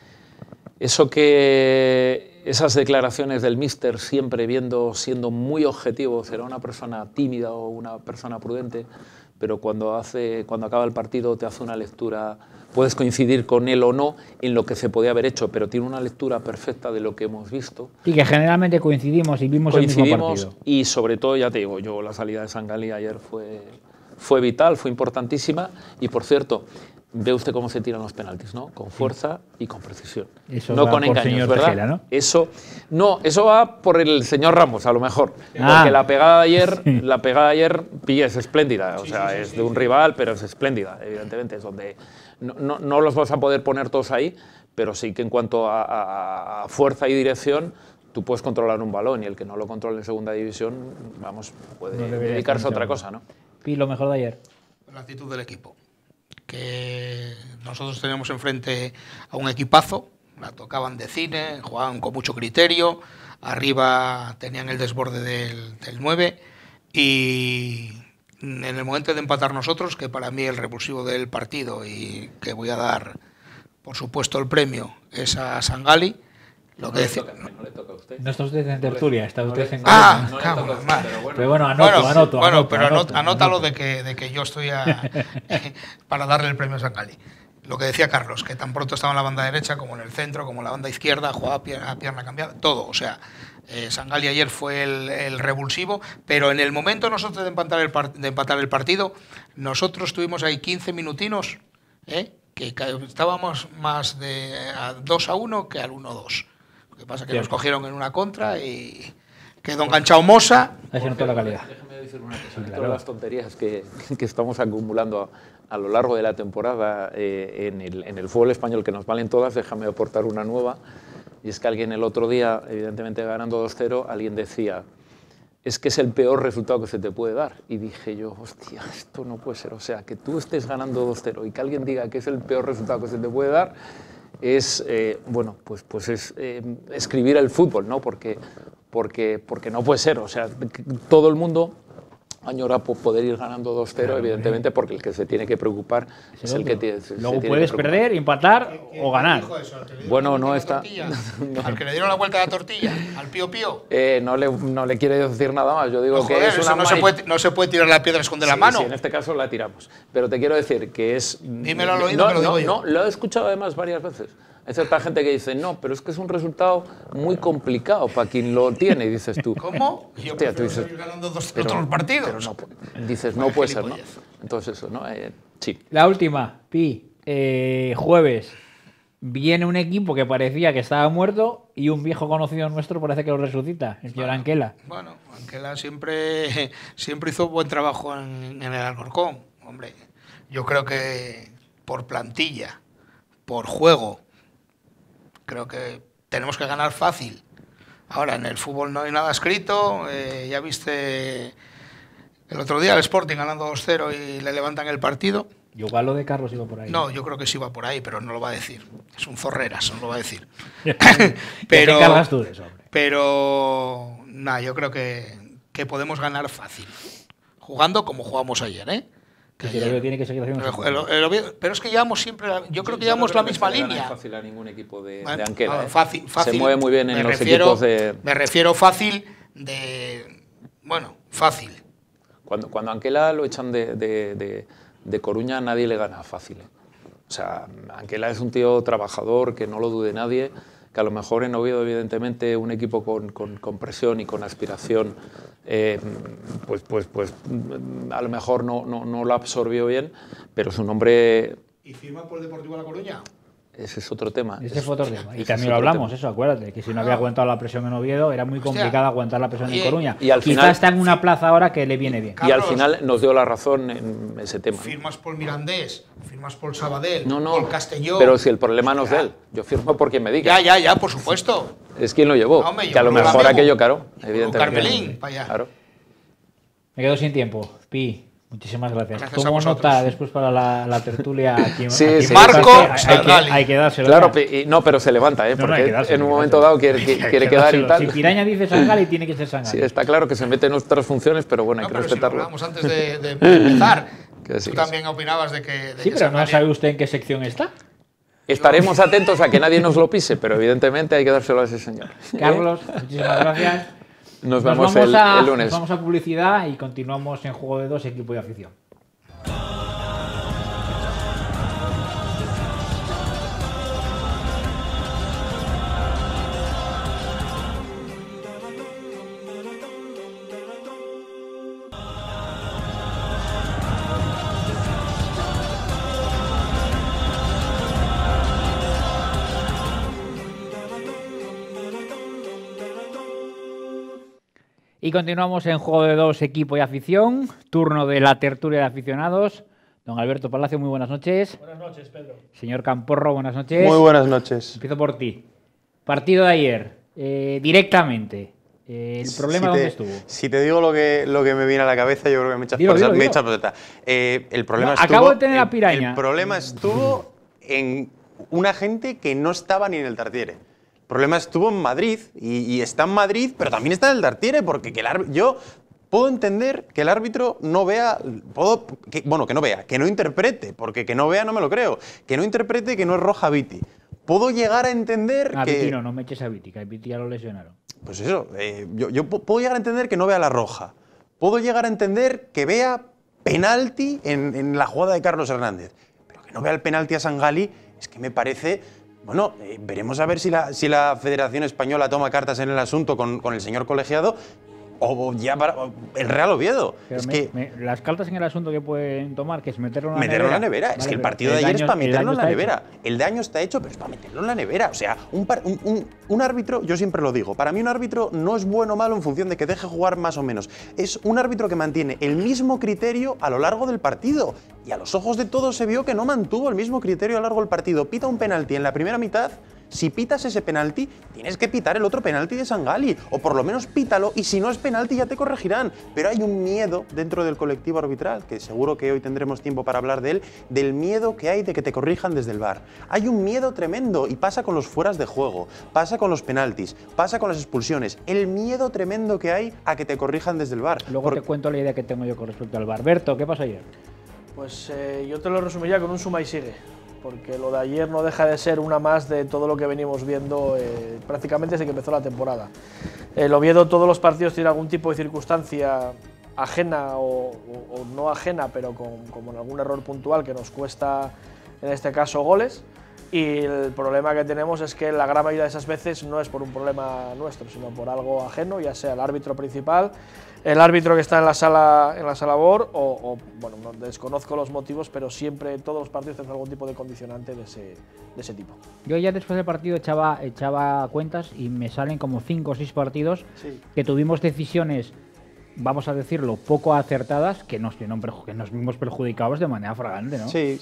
Esas declaraciones del míster siempre siendo muy objetivo, será una persona tímida o una persona prudente, pero cuando acaba el partido te hace una lectura, puedes coincidir con él o no en lo que se podía haber hecho, pero tiene una lectura perfecta de lo que hemos visto. Y que generalmente coincidimos y vimos el mismo partido. Y sobre todo, ya te digo, la salida de Sangalli ayer fue vital, fue importantísima, y por cierto, ve usted cómo se tiran los penaltis, ¿no? Con fuerza y con precisión. Eso no va con por engaños, señor ¿verdad? Tejera, ¿no? Eso va por el señor Ramos, a lo mejor. Porque la pegada de ayer, es espléndida. O sea, es de un rival, pero es espléndida, evidentemente. Es donde no los vas a poder poner todos ahí, pero sí que en cuanto a fuerza y dirección, tú puedes controlar un balón, y el que no lo controle en segunda división, vamos, puede dedicarse a otra cosa, ¿no? Y lo mejor de ayer. La actitud del equipo. Que nosotros teníamos enfrente a un equipazo, la tocaban de cine, jugaban con mucho criterio, arriba tenían el desborde del 9, y en el momento de empatar nosotros, que para mí el revulsivo del partido, y que voy a dar por supuesto el premio, es a Sangalli. Lo que decía. No le toca a usted. No está usted en tertulia, está usted en... Cago en madre. Pero bueno, anoto. Anótalo de que yo estoy para darle el premio a Sangalli. Lo que decía Carlos, que tan pronto estaba en la banda derecha como en el centro, como en la banda izquierda, jugaba a pierna cambiada, todo. O sea, Sangalli ayer fue el revulsivo, pero en el momento nosotros de empatar el partido, nosotros tuvimos ahí 15 minutinos, que estábamos más de 2-1 que al 1-2. Lo que pasa es que nos cogieron en una contra y quedó enganchado Mosa. Ahí se notó la calidad. Déjame decir una cosa. Todas las tonterías que estamos acumulando a lo largo de la temporada en el fútbol español, que nos valen todas, déjame aportar una nueva. Y es que alguien el otro día, evidentemente ganando 2-0, alguien decía: es que es el peor resultado que se te puede dar. Y dije yo, hostia, esto no puede ser. O sea, que tú estés ganando 2-0 y que alguien diga que es el peor resultado que se te puede dar, es, pues es escribir el fútbol, ¿no? Porque no puede ser. O sea, todo el mundo añora por poder ir ganando 2-0, claro, evidentemente, porque el que se tiene que preocupar es el que tiene. Luego puedes perder, empatar o ganar. Bueno, no está. Al que le dieron la vuelta a la tortilla, al Pío Pío. No le quiere decir nada más. Yo digo que es eso no se puede tirar la piedra, esconder la mano. Sí, en este caso la tiramos. Pero te quiero decir que es. Dímelo al oído, que lo digo yo. No, lo he escuchado además varias veces. Hay cierta gente que dice, no, pero es que es un resultado muy complicado para quien lo tiene, y dices tú. ¿Cómo? Yo prefiero seguir ganando 2-0 todos los partidos. Pero no, dices, no puede ser, ¿no? Entonces eso, ¿no? Sí. La última, Pi. Jueves. Viene un equipo que parecía que estaba muerto y un viejo conocido nuestro parece que lo resucita, el señor Anquela. Bueno, Anquela siempre hizo buen trabajo en el Alcorcón. Hombre, yo creo que por plantilla, por juego, creo que tenemos que ganar fácil. Ahora, en el fútbol no hay nada escrito. Ya viste el otro día el Sporting ganando 2-0 y le levantan el partido. Yo igual lo de Carlos iba por ahí. No, yo creo que sí va por ahí, pero no lo va a decir. Es un zorreras, no lo va a decir. ¿Qué cargas tú de eso, hombre? Pero, nada, yo creo que podemos ganar fácil. Jugando como jugamos ayer, ¿eh? Que el Oviedo tiene que seguir haciendo pero es que llevamos siempre, yo creo que llevamos la misma línea. No es fácil a ningún equipo de Bueno, Anquela. fácil. Se mueve muy bien en los equipos de... Me refiero fácil fácil. Cuando Anquela lo echan de Coruña, nadie le gana fácil. O sea, Anquela es un tío trabajador, que no lo dude nadie, que a lo mejor en Oviedo, evidentemente, un equipo con presión y con aspiración, pues a lo mejor no lo absorbió bien, pero su nombre... ¿Y firma por el Deportivo La Coruña? Ese es otro tema. Ese fue otro tema. Y también lo hablamos, eso, acuérdate, que si no había aguantado la presión en Oviedo, era muy complicado aguantar la presión en Coruña. Y al Quizá final, está en una plaza ahora que le viene bien. Y al final nos dio la razón en ese tema. Firmas por Mirandés, firmas por Sabadell, no, por Castelló. Pero si el problema no es de él, yo firmo por quien me diga. Ya, por supuesto. Es quien lo llevó. Hombre, que a lo mejor aquello caro, evidentemente. Carmelín, para allá. Claro. Me quedo sin tiempo. Pi, Muchísimas gracias. Gracias a Tomo vosotros. nota después para la tertulia aquí. Sí, aquí sí. Marco hay, hay que dárselo. Claro, ya. no, pero se levanta, No, no, hay porque que dárselo, en un hay que momento dárselo. dado quiere quedar y dárselo. tal. Si Piraña dice Sangali, tiene que ser Sangali. Sí, está claro que se mete en nuestras funciones, pero bueno, hay No, que pero si lo respetarlo. hablábamos antes de empezar. Que sí, Tú que también opinabas de que. Sí, pero no sabe usted en qué sección está. Estaremos atentos a que nadie nos lo pise, pero evidentemente hay que dárselo a ese señor. Carlos, muchísimas gracias. Nos vemos vamos el lunes. Nos vamos a publicidad y continuamos en Juego de Dos, equipo y afición. Y continuamos en Juego de Dos, equipo y afición. Turno de la tertulia de aficionados. Don Alberto Palacio, muy buenas noches. Buenas noches, Pedro. Señor Camporro, buenas noches. Muy buenas noches. Empiezo por ti. Partido de ayer, directamente. ¿El problema dónde estuvo? Si te digo lo que me viene a la cabeza, yo creo que me echas Dilo, por dilo, me dilo. echas por esa. El problema No, estuvo. acabo de tener la piraña. El problema estuvo en una gente que no estaba ni en el Tartiere. El problema estuvo en Madrid y está en Madrid, pero también está en el Tartiere, porque yo puedo entender que el árbitro no vea, que no vea, que no interprete, porque que no vea no me lo creo, que no interprete que no es roja Viti. Puedo llegar a entender que... Viti no me eches a Viti, que a Viti ya lo lesionaron. Pues eso, yo puedo llegar a entender que no vea la roja. Puedo llegar a entender que vea penalti en la jugada de Carlos Hernández. Pero que no vea el penalti a Sangali es que me parece... Bueno, veremos a ver si la Federación Española toma cartas en el asunto con el señor colegiado o ya para el Real Oviedo. Pero es que las cartas en el asunto que pueden tomar, que es meterlo en la meterlo nevera. en la nevera. Vale, Es que el pero partido de ayer es para meterlo en la está nevera. El daño está hecho, pero es para meterlo en la nevera. O sea, un árbitro, yo siempre lo digo, para mí un árbitro no es bueno o malo en función de que deje jugar más o menos. Es un árbitro que mantiene el mismo criterio a lo largo del partido. Y a los ojos de todos se vio que no mantuvo el mismo criterio a lo largo del partido. Pita un penalti en la primera mitad. Si pitas ese penalti, tienes que pitar el otro penalti de Sangali, o por lo menos pítalo, y si no es penalti ya te corregirán. Pero hay un miedo dentro del colectivo arbitral, que seguro que hoy tendremos tiempo para hablar de él, del miedo que hay de que te corrijan desde el VAR. Hay un miedo tremendo, y pasa con los fueras de juego, pasa con los penaltis, pasa con las expulsiones, el miedo tremendo que hay a que te corrijan desde el VAR. Luego te cuento la idea que tengo yo con respecto al VAR. Berto, ¿qué pasó ayer? Pues yo te lo resumiría con un suma y sigue, porque lo de ayer no deja de ser una más de todo lo que venimos viendo prácticamente desde que empezó la temporada. El Oviedo, todos los partidos tienen algún tipo de circunstancia ajena o no ajena, pero con algún error puntual que nos cuesta, en este caso, goles. Y el problema que tenemos es que la gran mayoría de esas veces no es por un problema nuestro, sino por algo ajeno, ya sea el árbitro principal, el árbitro que está en la sala BOR o bueno, no, desconozco los motivos, pero siempre todos los partidos tienen algún tipo de condicionante de ese tipo. Yo ya después del partido echaba cuentas y me salen como 5 o 6 partidos que tuvimos decisiones, vamos a decirlo, poco acertadas, que nos vimos perjudicados de manera fragante, ¿no? Sí,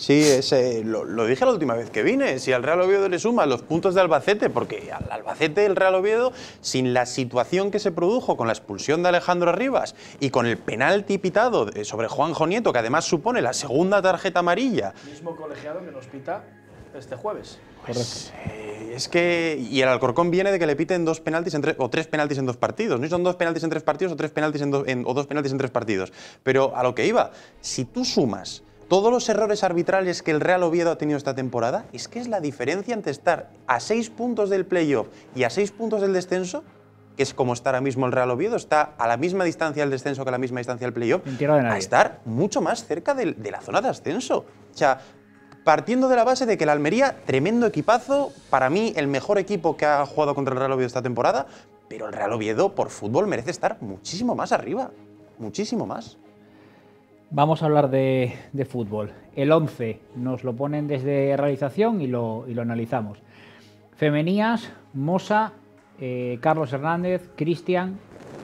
lo dije la última vez que vine. Si al Real Oviedo le suma los puntos de Albacete, porque al Albacete el Real Oviedo, sin la situación que se produjo con la expulsión de Alejandro Rivas y con el penalti pitado sobre Juanjo Nieto, que además supone la segunda tarjeta amarilla. Mismo colegiado que nos pita este jueves. Pues, es que. Y el Alcorcón viene de que le piten 2 penaltis o 3 penaltis en 2 partidos. No son 2 penaltis en 3 partidos o 3 penaltis o 2 penaltis en 3 partidos. Pero a lo que iba, si tú sumas todos los errores arbitrales que el Real Oviedo ha tenido esta temporada, es que es la diferencia entre estar a 6 puntos del playoff y a 6 puntos del descenso, que es como está ahora mismo el Real Oviedo, está a la misma distancia del descenso que a la misma distancia del playoff, a estar mucho más cerca de la zona de ascenso. O sea, partiendo de la base de que el Almería, tremendo equipazo, para mí el mejor equipo que ha jugado contra el Real Oviedo esta temporada, pero el Real Oviedo por fútbol merece estar muchísimo más arriba, muchísimo más. Vamos a hablar de fútbol. El 11 nos lo ponen desde realización y lo analizamos. Femenías, Mosa, Carlos Hernández, Cristian,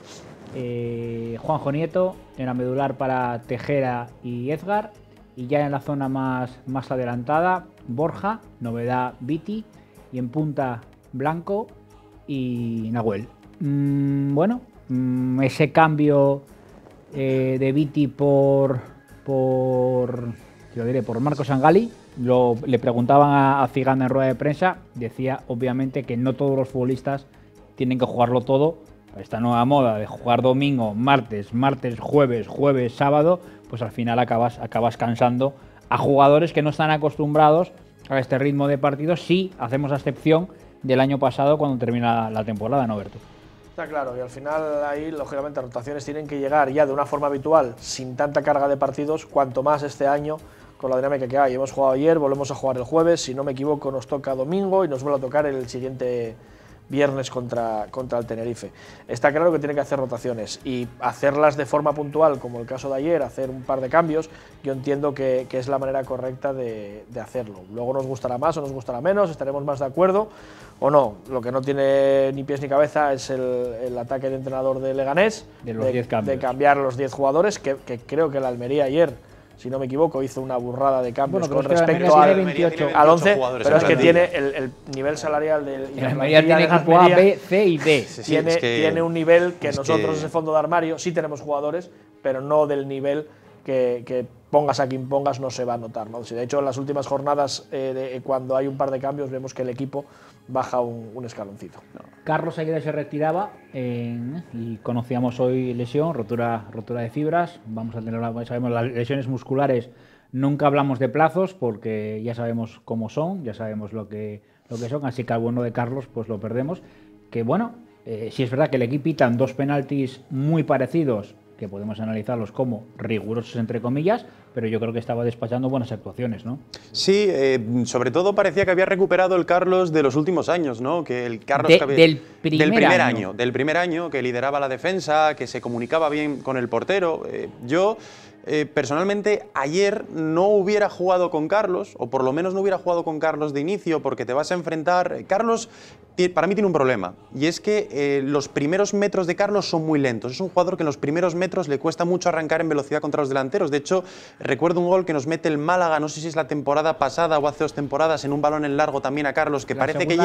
Juanjo Nieto, en la medular para Tejera y Edgar. Y ya en la zona más adelantada, Borja, novedad Viti, y en punta Blanco y Nahuel. Ese cambio de Viti por por Marco Sangali. Le preguntaban a Ciganda en rueda de prensa, decía obviamente que no todos los futbolistas tienen que jugarlo todo. Esta nueva moda de jugar domingo, martes, jueves, sábado, pues al final acabas cansando a jugadores que no están acostumbrados a este ritmo de partidos, si hacemos la excepción del año pasado cuando termina la temporada, ¿no, Berto? Está claro, y al final ahí, lógicamente, rotaciones tienen que llegar ya de una forma habitual, sin tanta carga de partidos, cuanto más este año, con la dinámica que hay. Hemos jugado ayer, volvemos a jugar el jueves, si no me equivoco nos toca domingo y nos vuelve a tocar el siguiente viernes contra el Tenerife. Está claro que tiene que hacer rotaciones y hacerlas de forma puntual, como el caso de ayer, hacer un par de cambios, yo entiendo que es la manera correcta de hacerlo. Luego nos gustará más o nos gustará menos, estaremos más de acuerdo o no. Lo que no tiene ni pies ni cabeza es el ataque de entrenador de Leganés, de cambiar los 10 jugadores, que creo que el Almería ayer, si no me equivoco, hizo una burrada de cambios con respecto al 11, pero es que tiene el nivel salarial del Almería tiene equipo A, B, C y D. Tiene un nivel que nosotros, ese fondo de armario, sí tenemos jugadores, pero no del nivel que pongas a quien pongas no se va a notar, ¿no? De hecho, en las últimas jornadas, cuando hay un par de cambios, vemos que el equipo baja un escaloncito. Carlos Aguirre se retiraba y conocíamos hoy lesión, rotura de fibras. Sabemos las lesiones musculares, nunca hablamos de plazos porque ya sabemos cómo son, ya sabemos lo que son, así que al bueno de Carlos pues lo perdemos. Que bueno, sí es verdad que le quitan 2 penaltis muy parecidos, que podemos analizarlos como rigurosos entre comillas, pero yo creo que estaba despachando buenas actuaciones, ¿no? Sí, sobre todo parecía que había recuperado el Carlos de los últimos años, ¿no? Que el Carlos del primer año, que lideraba la defensa, que se comunicaba bien con el portero. Personalmente, ayer no hubiera jugado con Carlos, o por lo menos no hubiera jugado con Carlos de inicio, porque te vas a enfrentar... Carlos, para mí, tiene un problema, y es que los primeros metros de Carlos son muy lentos. Es un jugador que en los primeros metros le cuesta mucho arrancar en velocidad contra los delanteros. De hecho, recuerdo un gol que nos mete el Málaga, no sé si es la temporada pasada o hace 2 temporadas, en un balón en largo también a Carlos, que parece que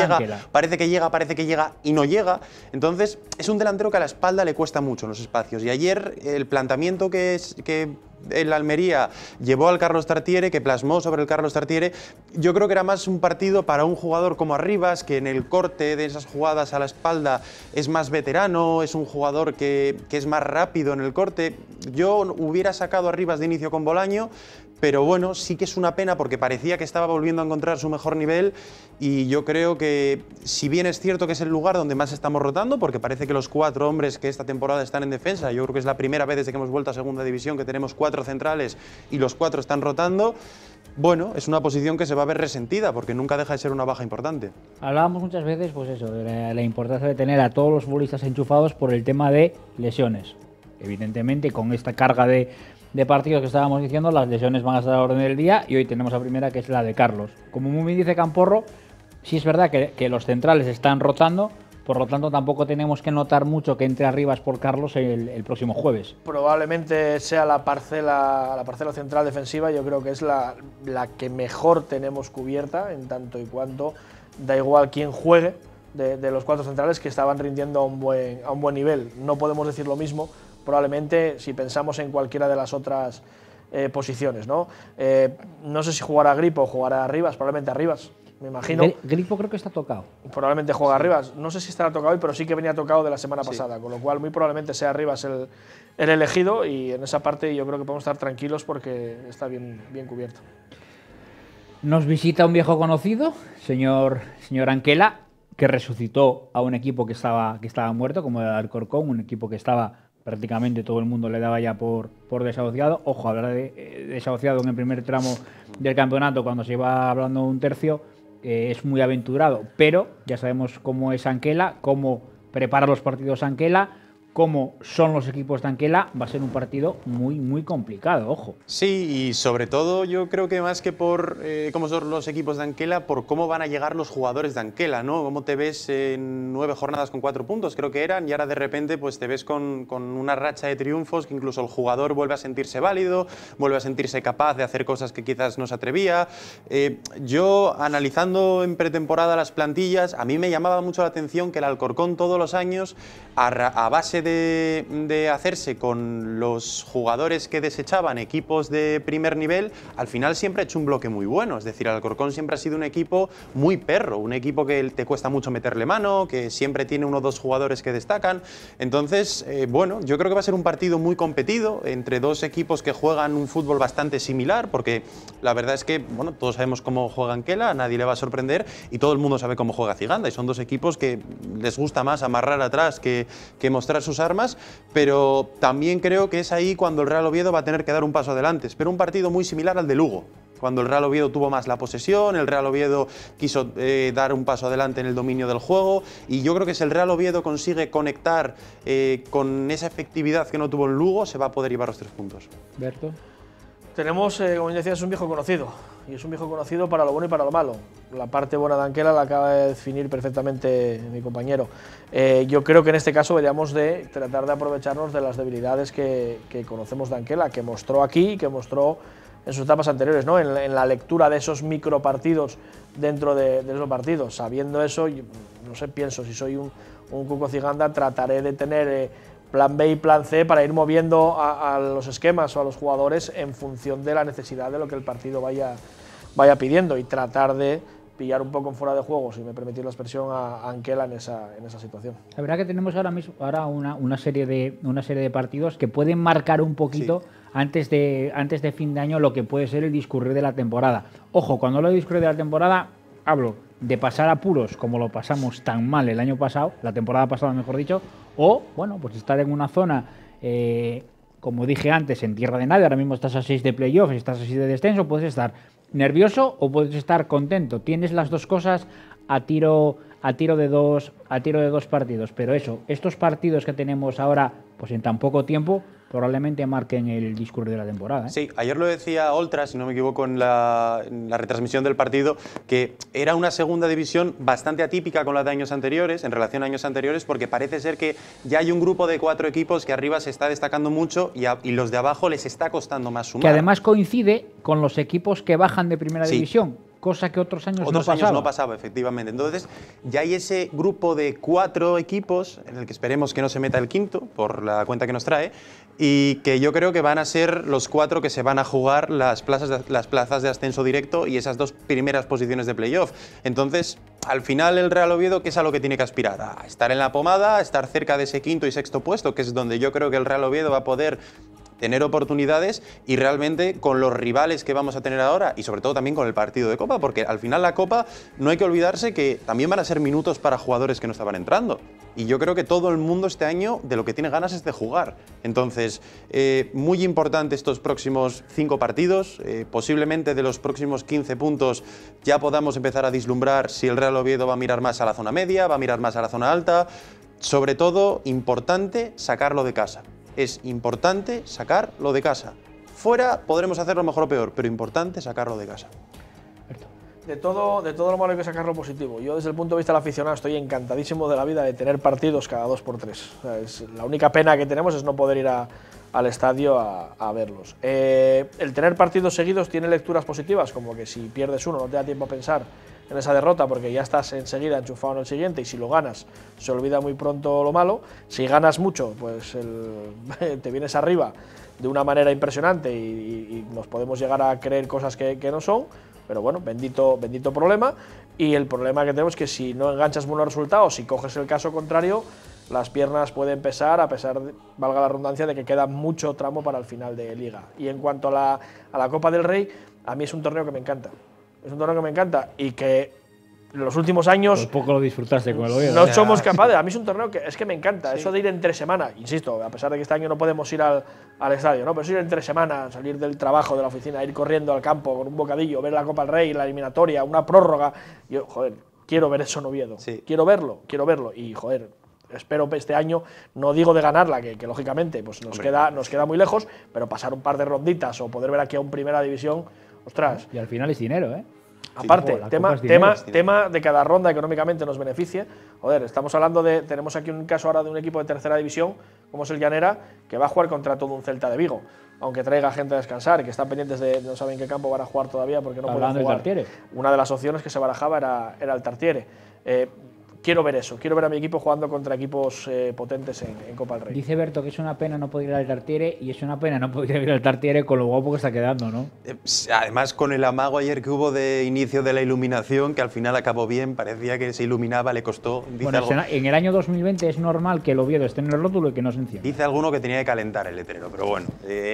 llega y no llega. Entonces, es un delantero que a la espalda le cuesta mucho en los espacios. Y ayer el planteamiento que el Almería llevó al Carlos Tartiere, que plasmó sobre el Carlos Tartiere, yo creo que era más un partido para un jugador como Arribas, que en el corte de esas jugadas a la espalda es más veterano, es un jugador que es más rápido en el corte. Yo hubiera sacado a Arribas de inicio con Bolaño, pero bueno, sí que es una pena porque parecía que estaba volviendo a encontrar su mejor nivel, y yo creo que, si bien es cierto que es el lugar donde más estamos rotando, porque parece que los 4 hombres que esta temporada están en defensa, yo creo que es la primera vez desde que hemos vuelto a Segunda División que tenemos 4 centrales y los 4 están rotando, bueno, es una posición que se va a ver resentida porque nunca deja de ser una baja importante. Hablábamos muchas veces, pues eso, de la importancia de tener a todos los futbolistas enchufados por el tema de lesiones. Evidentemente, con esta carga de partidos que estábamos diciendo, las lesiones van a estar a la orden del día, y hoy tenemos la primera, que es la de Carlos. Como muy bien dice Camporro, sí es verdad que los centrales están rotando, por lo tanto tampoco tenemos que notar mucho que entre Arribas por Carlos el próximo jueves. Probablemente sea la parcela central defensiva, yo creo que es la que mejor tenemos cubierta, en tanto y cuanto da igual quién juegue de los 4 centrales, que estaban rindiendo a un buen nivel. No podemos decir lo mismo probablemente si pensamos en cualquiera de las otras posiciones, ¿no? No sé si jugará Gripo o jugará Arribas, probablemente Arribas, me imagino. Gripo creo que está tocado. Probablemente juega Arribas, no sé si estará tocado hoy, pero sí que venía tocado de la semana pasada, con lo cual muy probablemente sea Arribas el elegido, y en esa parte yo creo que podemos estar tranquilos porque está bien cubierto. Nos visita un viejo conocido, señor Anquela, que resucitó a un equipo que estaba muerto, como el Alcorcón, un equipo que estaba prácticamente todo el mundo le daba ya por desahuciado. Ojo, hablar de desahuciado en el primer tramo del campeonato, cuando se iba hablando un tercio, es muy aventurado, pero ya sabemos cómo es Anquela, cómo prepara los partidos Anquela, cómo son los equipos de Anquela. Va a ser un partido muy complicado, ojo. Sí, y sobre todo yo creo que más que por cómo son los equipos de Anquela, por cómo van a llegar los jugadores de Anquela, ¿no? Cómo te ves en 9 jornadas con 4 puntos, creo que eran, y ahora de repente pues te ves con una racha de triunfos, que incluso el jugador vuelve a sentirse válido, vuelve a sentirse capaz de hacer cosas que quizás no se atrevía. Yo, analizando en pretemporada las plantillas, a mí me llamaba mucho la atención que el Alcorcón todos los años, a base de hacerse con los jugadores que desechaban equipos de primer nivel, al final siempre ha hecho un bloque muy bueno. Es decir, el Alcorcón siempre ha sido un equipo muy perro, un equipo que te cuesta mucho meterle mano, que siempre tiene 1 o 2 jugadores que destacan. Entonces, bueno, yo creo que va a ser un partido muy competido entre 2 equipos que juegan un fútbol bastante similar, porque la verdad es que, bueno, todos sabemos cómo juega Anquela, a nadie le va a sorprender, y todo el mundo sabe cómo juega Ciganda, y son 2 equipos que les gusta más amarrar atrás que mostrar sus armas, pero también creo que es ahí cuando el Real Oviedo va a tener que dar un paso adelante. Espero un partido muy similar al de Lugo, cuando el Real Oviedo tuvo más la posesión, el Real Oviedo quiso dar un paso adelante en el dominio del juego, y yo creo que si el Real Oviedo consigue conectar con esa efectividad que no tuvo en Lugo, se va a poder llevar los 3 puntos. Berto. Tenemos, como decías, un viejo conocido, y es un viejo conocido para lo bueno y para lo malo. La parte buena de Anquela la acaba de definir perfectamente mi compañero. Yo creo que en este caso deberíamos de tratar de aprovecharnos de las debilidades que conocemos de Anquela, que mostró aquí y que mostró en sus etapas anteriores, ¿no? En la lectura de esos micropartidos dentro de esos partidos. Sabiendo eso, yo, no sé, pienso, si soy un Cuco Ciganda, trataré de tener plan B y plan C para ir moviendo a los esquemas o a los jugadores en función de la necesidad de lo que el partido vaya pidiendo, y tratar de pillar un poco en fuera de juego, si me permitís la expresión, a Anquela en esa situación. La verdad que tenemos ahora una serie de partidos que pueden marcar un poquito, sí, antes de fin de año, lo que puede ser el discurrir de la temporada. Ojo, cuando hablo de discurrir de la temporada, hablo de pasar apuros como lo pasamos tan mal el año pasado, la temporada pasada mejor dicho, o bueno, pues estar en una zona, como dije antes, en tierra de nadie. Ahora mismo estás a 6 de playoff, estás a 6 de descenso, puedes estar nervioso o puedes estar contento. Tienes las dos cosas a tiro de dos partidos. Pero eso, estos partidos que tenemos ahora, pues en tan poco tiempo, probablemente marquen el discurso de la temporada, ¿eh? Sí, ayer lo decía Oltra, si no me equivoco, en la retransmisión del partido, que era una segunda división bastante atípica con la de años anteriores, en relación a años anteriores, porque parece ser que ya hay un grupo de 4 equipos que arriba se está destacando mucho y los de abajo les está costando más sumar. Que además coincide con los equipos que bajan de primera división, cosa que otros años no pasaba, efectivamente. Entonces, ya hay ese grupo de 4 equipos, en el que esperemos que no se meta el quinto, por la cuenta que nos trae, y que yo creo que van a ser los 4 que se van a jugar las plazas de ascenso directo y esas 2 primeras posiciones de playoff. Entonces, al final el Real Oviedo, ¿qué es a lo que tiene que aspirar? A estar en la pomada, a estar cerca de ese quinto y sexto puesto, que es donde yo creo que el Real Oviedo va a poder tener oportunidades, y realmente con los rivales que vamos a tener ahora, y sobre todo también con el partido de Copa, porque al final la Copa no hay que olvidarse que también van a ser minutos para jugadores que no estaban entrando, y yo creo que todo el mundo este año de lo que tiene ganas es de jugar. Entonces, muy importante estos próximos 5 partidos, posiblemente de los próximos 15 puntos ya podamos empezar a vislumbrar si el Real Oviedo va a mirar más a la zona media, va a mirar más a la zona alta. Sobre todo, importante sacarlo de casa. Es importante sacarlo de casa. Fuera podremos hacerlo mejor o peor, pero importante sacarlo de casa. De todo lo malo hay que sacar lo positivo. Yo, desde el punto de vista del aficionado, estoy encantadísimo de la vida de tener partidos cada 2 por 3. O sea, la única pena que tenemos es no poder ir al estadio a verlos. El tener partidos seguidos tiene lecturas positivas, como que si pierdes uno no te da tiempo a pensar en esa derrota, porque ya estás enseguida enchufado en el siguiente, y si lo ganas se olvida muy pronto lo malo. Si ganas mucho, pues te vienes arriba de una manera impresionante y nos podemos llegar a creer cosas que no son, pero bueno, bendito problema. Y el problema que tenemos es que si no enganchas buenos resultados, si coges el caso contrario, las piernas pueden pesar, a pesar de, valga la redundancia, de que queda mucho tramo para el final de Liga. Y en cuanto a la Copa del Rey, a mí es un torneo que me encanta. Es un torneo que me encanta y que en los últimos años… Por poco lo disfrutaste con el Oviedo. No somos capaces. A mí es un torneo que es que me encanta. Sí. Eso de ir entre semana, insisto, a pesar de que este año no podemos ir al estadio, ¿no? Pero eso ir entre semana, salir del trabajo, de la oficina, ir corriendo al campo con un bocadillo, ver la Copa del Rey, la eliminatoria, una prórroga. Yo, joder, quiero ver eso en Oviedo. Sí. Quiero verlo. Y, joder, espero este año, no digo de ganarla, que lógicamente pues nos queda muy lejos, pero pasar un par de ronditas o poder ver aquí a un Primera División, ostras. Y al final es dinero, ¿eh? Aparte, tema de cada ronda económicamente nos beneficie. Joder, estamos hablando tenemos aquí un caso ahora de un equipo de tercera división, como es el Llanera, que va a jugar contra todo un Celta de Vigo, aunque traiga gente a descansar y que están pendientes de no saben qué campo van a jugar todavía porque no pueden jugar. Una de las opciones que se barajaba era el Tartiere. quiero ver eso, quiero ver a mi equipo jugando contra equipos potentes en Copa del Rey. Dice Berto que es una pena no poder ir al Tartiere, y es una pena no poder ir al Tartiere con lo guapo que está quedando, ¿no? Además, con el amago ayer que hubo de inicio de la iluminación, que al final acabó bien, parecía que se iluminaba, le costó. Bueno, en el año 2020 es normal que el Oviedo esté en el rótulo y que no se encienda. Dice alguno que tenía que calentar el letrero, pero bueno.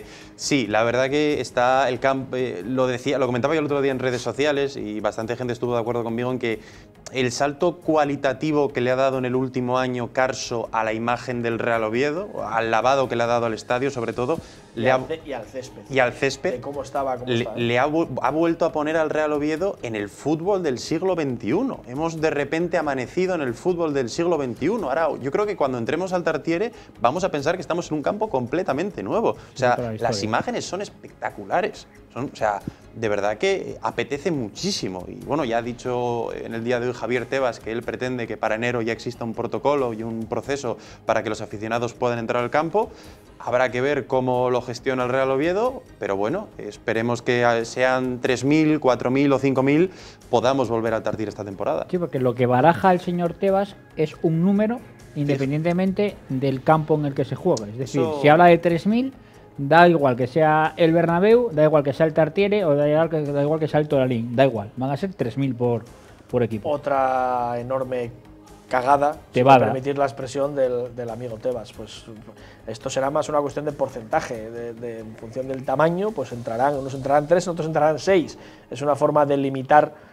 Sí, la verdad que está el campo, lo comentaba yo el otro día en redes sociales y bastante gente estuvo de acuerdo conmigo en que el salto cualitativo que le ha dado en el último año Carso a la imagen del Real Oviedo, al lavado que le ha dado al estadio sobre todo, y al césped. Y al césped. De cómo estaba, le ha vuelto a poner al Real Oviedo en el fútbol del siglo XXI. Hemos de repente amanecido en el fútbol del siglo XXI. Ahora, yo creo que cuando entremos al Tartiere vamos a pensar que estamos en un campo completamente nuevo. O sea, las imágenes son espectaculares. O sea, de verdad que apetece muchísimo. Y bueno, ya ha dicho en el día de hoy Javier Tebas que él pretende que para enero ya exista un protocolo y un proceso para que los aficionados puedan entrar al campo. Habrá que ver cómo lo gestiona el Real Oviedo, pero bueno, esperemos que sean 3.000, 4.000 o 5.000, podamos volver al Tartiere esta temporada. Sí, porque lo que baraja el señor Tebas es un número independientemente del campo en el que se juega. Es decir, si habla de 3.000, da igual que sea el Bernabéu, da igual que sea el Tartiere o da igual que sea el Toralín, da igual, van a ser 3.000 por equipo. Otra enorme cagada, si me permitir la expresión del amigo Tebas. Pues esto será más una cuestión de porcentaje, en función del tamaño, pues unos entrarán 3, otros entrarán 6. Es una forma de limitar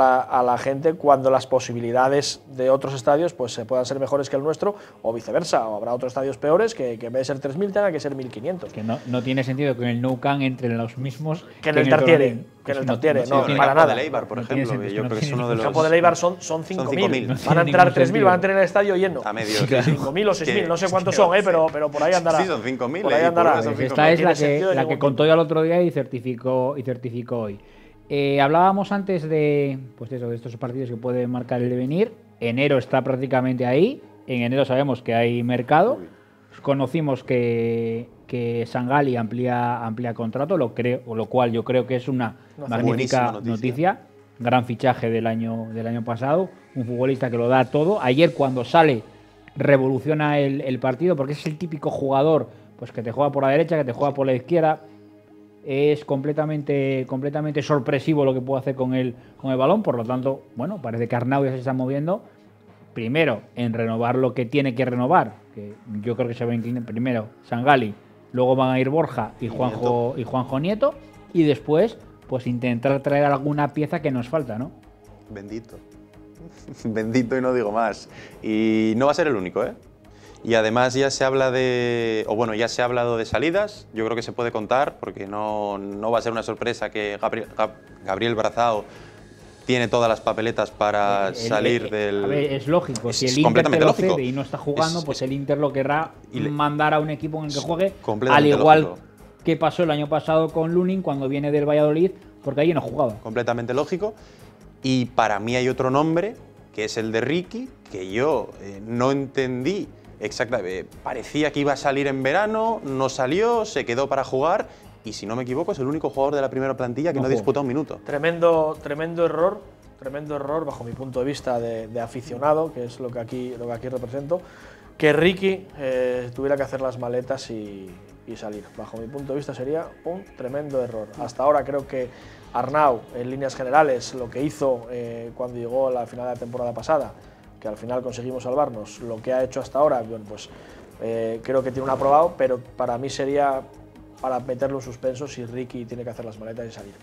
a la gente cuando las posibilidades de otros estadios pues se puedan ser mejores que el nuestro o viceversa, o habrá otros estadios peores que en vez de ser 3.000 tengan que ser 1.500. Que no tiene sentido que en el Nou Camp entren los mismos que en el Tartiere. Que en el Tartiere, no, para nada. El campo de Eibar, por ejemplo, yo creo que es uno de los... El campo de Eibar son 5.000. Van a entrar 3.000, van a tener el estadio lleno. A medio. 5.000 o 6.000, no sé cuántos son, pero por ahí andará. Sí, son 5.000. Por ahí andará. Esta es la que contó yo el otro día y certificó hoy. Hablábamos antes de estos partidos que pueden marcar el devenir. Enero está prácticamente ahí. En enero sabemos que hay mercado. Conocimos que Sangali amplía contrato, lo cual yo creo que es una magnífica noticia. Gran fichaje del año pasado. Un futbolista que lo da todo. Ayer cuando sale revoluciona el partido porque es el típico jugador pues que te juega por la derecha, que te juega por la izquierda. Es completamente sorpresivo lo que puede hacer con el balón, por lo tanto, bueno, parece que Arnau ya se está moviendo, primero en renovar lo que tiene que renovar, que yo creo que se va a inclinar primero Sangali, luego van a ir Borja y Juanjo Nieto, y después pues intentar traer alguna pieza que nos falta, ¿no? Bendito. Bendito y no digo más. Y no va a ser el único, ¿eh? Y además ya se habla ya se ha hablado de salidas, yo creo que se puede contar, porque no va a ser una sorpresa que Gabriel Brazao tiene todas las papeletas para salir del... A ver, es lógico, si el Inter te lo cede y no está jugando, pues el Inter lo querrá mandar a un equipo en el que juegue, al igual que pasó el año pasado con Lunin cuando viene del Valladolid, porque allí no jugaba. Completamente lógico. Y para mí hay otro nombre, que es el de Ricky, que yo no entendí. Exactamente, parecía que iba a salir en verano, no salió, se quedó para jugar y si no me equivoco es el único jugador de la primera plantilla que no disputa un minuto. Tremendo error bajo mi punto de vista de aficionado, que es lo que aquí represento, que Ricky tuviera que hacer las maletas y salir. Bajo mi punto de vista sería un tremendo error. Hasta ahora creo que Arnau, en líneas generales, lo que hizo cuando llegó a la final de la temporada pasada, que al final conseguimos salvarnos, lo que ha hecho hasta ahora, bueno, pues creo que tiene un aprobado, pero para mí sería para meterlo en suspenso si Ricky tiene que hacer las maletas y salir.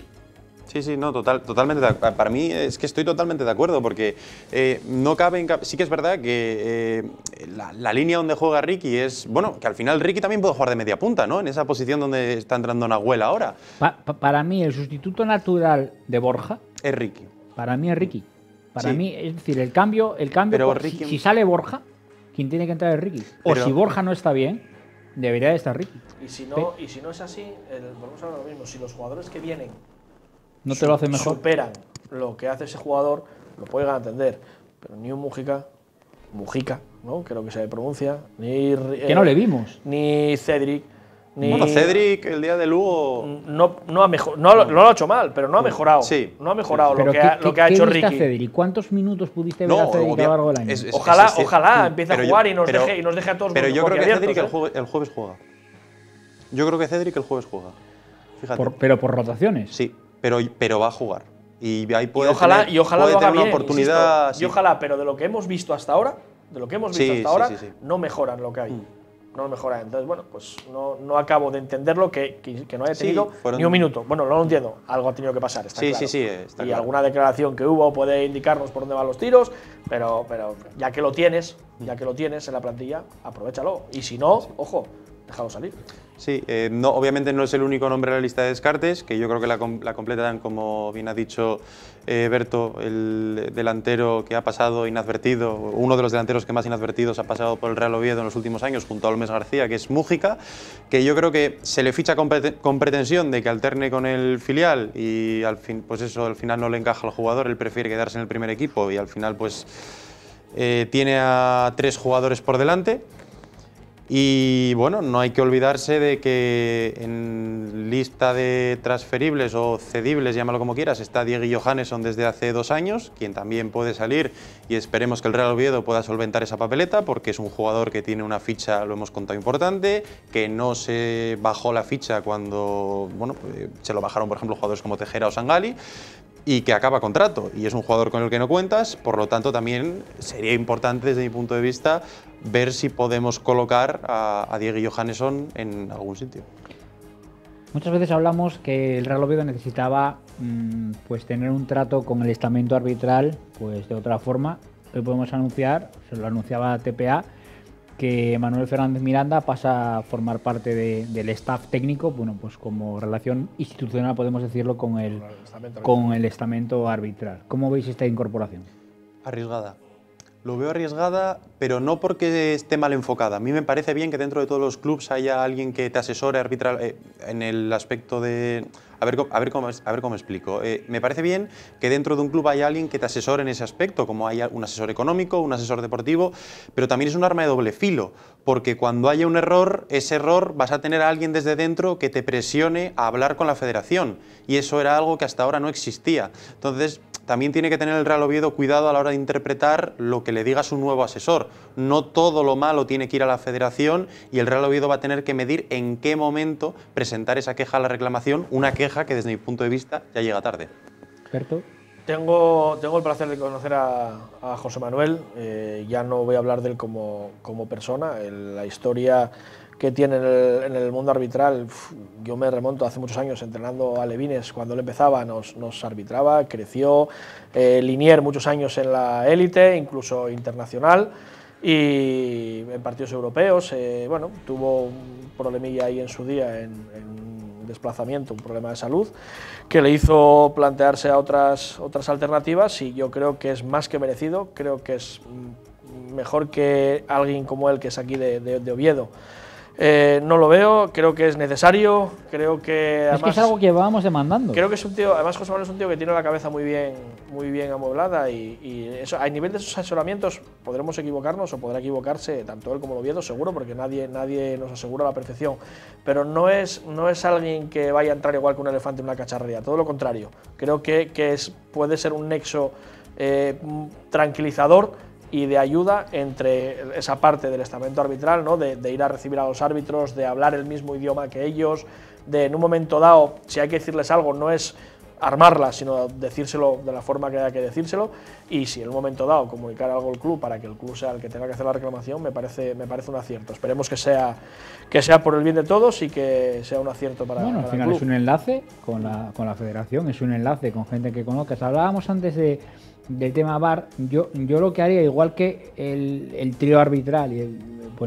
Sí, no, totalmente. Para mí es que estoy totalmente de acuerdo, porque no cabe sí que es verdad que la línea donde juega Ricky es, bueno, que al final Ricky también puede jugar de media punta, ¿no? En esa posición donde está entrando Nahuel ahora. Para mí el sustituto natural de Borja es Ricky. Para mí es Ricky. Para mí, es decir, el cambio pero Ricky, si sale Borja, quien tiene que entrar es Ricky. O si Borja no está bien, debería de estar Ricky. Y si no es así, volvemos a hablar lo mismo. Si los jugadores que vienen no te lo hacen mejor, superan lo que hace ese jugador, lo pueden entender. Pero ni un Mujica, ¿no? Creo que se pronuncia, ni que no le vimos, ni Cedric, Bueno, Cedric el día de Lugo no lo ha hecho mal, pero no ha mejorado. Sí. No ha mejorado Pero lo que ha hecho viste a Ricky. Cedric? ¿Cuántos minutos pudiste ver a Cedric a lo largo del año? Ojalá empiece a jugar y nos deje a todos. Pero yo creo que Cedric ¿eh? el jueves juega. Yo creo que Cedric el jueves juega. Fíjate. Pero por rotaciones. Sí, pero va a jugar. Y ahí puede ojalá tener, lo haga una bien, oportunidad. insisto. Y ojalá, pero de lo que hemos visto hasta ahora, no mejoran lo que hay. No mejoran. Entonces, bueno, pues no acabo de entenderlo que no haya tenido ni un minuto. Bueno, no lo entiendo. Algo ha tenido que pasar, está claro. Está y claro. alguna declaración que hubo puede indicarnos por dónde van los tiros, pero ya que lo tienes en la plantilla, aprovéchalo. Y si no, ojo, déjalo salir. Sí, obviamente no es el único nombre en la lista de descartes, que yo creo que la completan, como bien ha dicho Berto, el delantero que ha pasado inadvertido, uno de los delanteros que más inadvertidos ha pasado por el Real Oviedo en los últimos años, junto a Olmes García, que es Mújica, que yo creo que se le ficha con pretensión de que alterne con el filial y al final no le encaja al jugador, él prefiere quedarse en el primer equipo y al final pues tiene a 3 jugadores por delante. Y bueno, no hay que olvidarse de que en lista de transferibles o cedibles, llámalo como quieras, está Diego Johannesson desde hace 2 años, quien también puede salir y esperemos que el Real Oviedo pueda solventar esa papeleta porque es un jugador que tiene una ficha, lo hemos contado, importante, que no se bajó la ficha cuando se lo bajaron, por ejemplo, jugadores como Tejera o Sangali, y que acaba contrato, y es un jugador con el que no cuentas, por lo tanto también sería importante desde mi punto de vista ver si podemos colocar a Diego Johannesson en algún sitio. Muchas veces hablamos que el Real Oviedo necesitaba pues tener un trato con el estamento arbitral pues de otra forma. Hoy podemos anunciar, se lo anunciaba TPA, que Manuel Fernández Miranda pasa a formar parte del staff técnico, bueno, pues como relación institucional podemos decirlo con el estamento arbitral. ¿Cómo veis esta incorporación? Arriesgada. Lo veo arriesgada, pero no porque esté mal enfocada. A mí me parece bien que dentro de todos los clubes haya alguien que te asesore arbitral en el aspecto de... A ver cómo explico. Me parece bien que dentro de un club haya alguien que te asesore en ese aspecto, como haya un asesor económico, un asesor deportivo, pero también es un arma de doble filo, porque cuando haya un error, ese error vas a tener a alguien desde dentro que te presione a hablar con la federación, y eso era algo que hasta ahora no existía. Entonces, también tiene que tener el Real Oviedo cuidado a la hora de interpretar lo que le diga su nuevo asesor. No todo lo malo tiene que ir a la federación y el Real Oviedo va a tener que medir en qué momento presentar esa queja a la reclamación, una queja que desde mi punto de vista ya llega tarde. ¿Berto? Tengo el placer de conocer a José Manuel, ya no voy a hablar de él como persona, la historia que tiene en el mundo arbitral, yo me remonto hace muchos años entrenando a Levines, cuando él empezaba nos arbitraba, creció, Linier muchos años en la élite, incluso internacional, y en partidos europeos, bueno, tuvo un problemilla ahí en su día en desplazamiento, un problema de salud, que le hizo plantearse a otras alternativas, y yo creo que es más que merecido, creo que es mejor que alguien como él, que es aquí de Oviedo. No lo veo, creo que es necesario, creo que además, es que es algo que llevábamos demandando. Creo que es un tío, además José Manuel es un tío que tiene la cabeza muy bien amueblada y eso, a nivel de esos asesoramientos podremos equivocarnos o podrá equivocarse tanto él como el Oviedo, seguro, porque nadie nos asegura la perfección, pero no es alguien que vaya a entrar igual que un elefante en una cacharrería, todo lo contrario. Creo que puede ser un nexo tranquilizador y de ayuda entre esa parte del estamento arbitral, ¿no? de ir a recibir a los árbitros, de hablar el mismo idioma que ellos, de en un momento dado, si hay que decirles algo, no es armarla, sino decírselo de la forma que haya que decírselo, y si en un momento dado comunicar algo al club para que el club sea el que tenga que hacer la reclamación, me parece un acierto. Esperemos que sea por el bien de todos y que sea un acierto para el club. Al final es un enlace con la federación, es un enlace con gente que conozcas. Hablábamos antes del tema VAR. Yo lo que haría, igual que el trío arbitral y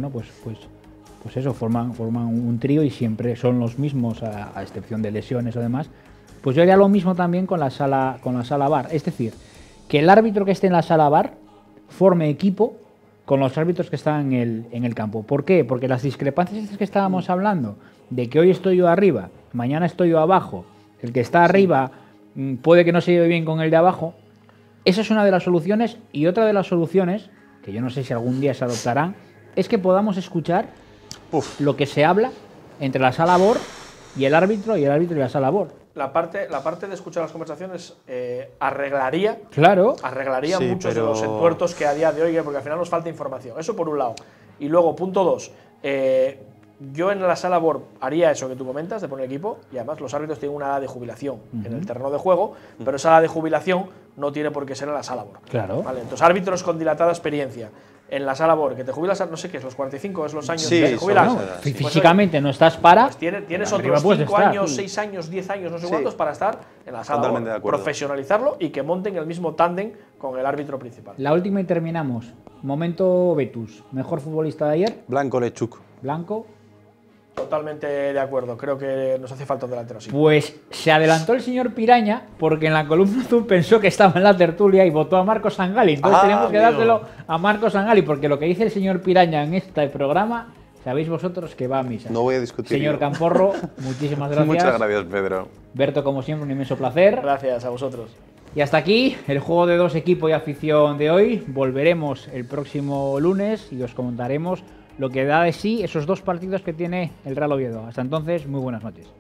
pues eso, forman un trío y siempre son los mismos a excepción de lesiones o demás. Pues yo haría lo mismo también con la sala VAR, es decir, que el árbitro que esté en la sala VAR forme equipo con los árbitros que están en el campo. ¿Por qué? Porque las discrepancias que estábamos hablando, de que hoy estoy yo arriba, mañana estoy yo abajo, el que está arriba puede que no se lleve bien con el de abajo. Esa es una de las soluciones, y otra de las soluciones, que yo no sé si algún día se adoptarán, es que podamos escuchar lo que se habla entre la sala BOR y el árbitro y la sala BOR. La parte de escuchar las conversaciones arreglaría Sí, muchos de pero- los entuertos que a día de hoy, porque al final nos falta información. Eso por un lado. Y luego, punto 2. Yo en la sala BOR haría eso que tú comentas, de poner equipo, y además los árbitros tienen una edad de jubilación en el terreno de juego, pero esa edad de jubilación no tiene por qué ser en la sala BOR. Claro. ¿Vale? Entonces, árbitros con dilatada experiencia en la sala BOR, que te jubilas, no sé qué es, los 45 es los años Sí, de son jubilas. esas edades, sí. Físicamente no estás para. Pues tienes arriba otros puedes 5 estar. años, 6 años, 10 años, no sé Sí. cuántos, para estar en la sala Totalmente de BOR. acuerdo. Profesionalizarlo y que monten el mismo tándem con el árbitro principal. La última y terminamos. Momento Betus. Mejor futbolista de ayer, Blanco Lechuk. Blanco. Totalmente de acuerdo. Creo que nos hace falta un delantero así. Pues se adelantó el señor Piraña porque en la columna azul pensó que estaba en la tertulia y votó a Marcos Sangali. Entonces tenemos que amigo. dárselo a Marcos Sangali porque lo que dice el señor Piraña en este programa, sabéis vosotros que va a misa. No voy a discutir. Señor Camporro, muchísimas gracias. Muchas gracias, Pedro. Berto, como siempre, un inmenso placer. Gracias a vosotros. Y hasta aquí el juego de dos equipo y afición de hoy. Volveremos el próximo lunes y os comentaremos lo que da de sí esos dos partidos que tiene el Real Oviedo. Hasta entonces, muy buenas noches.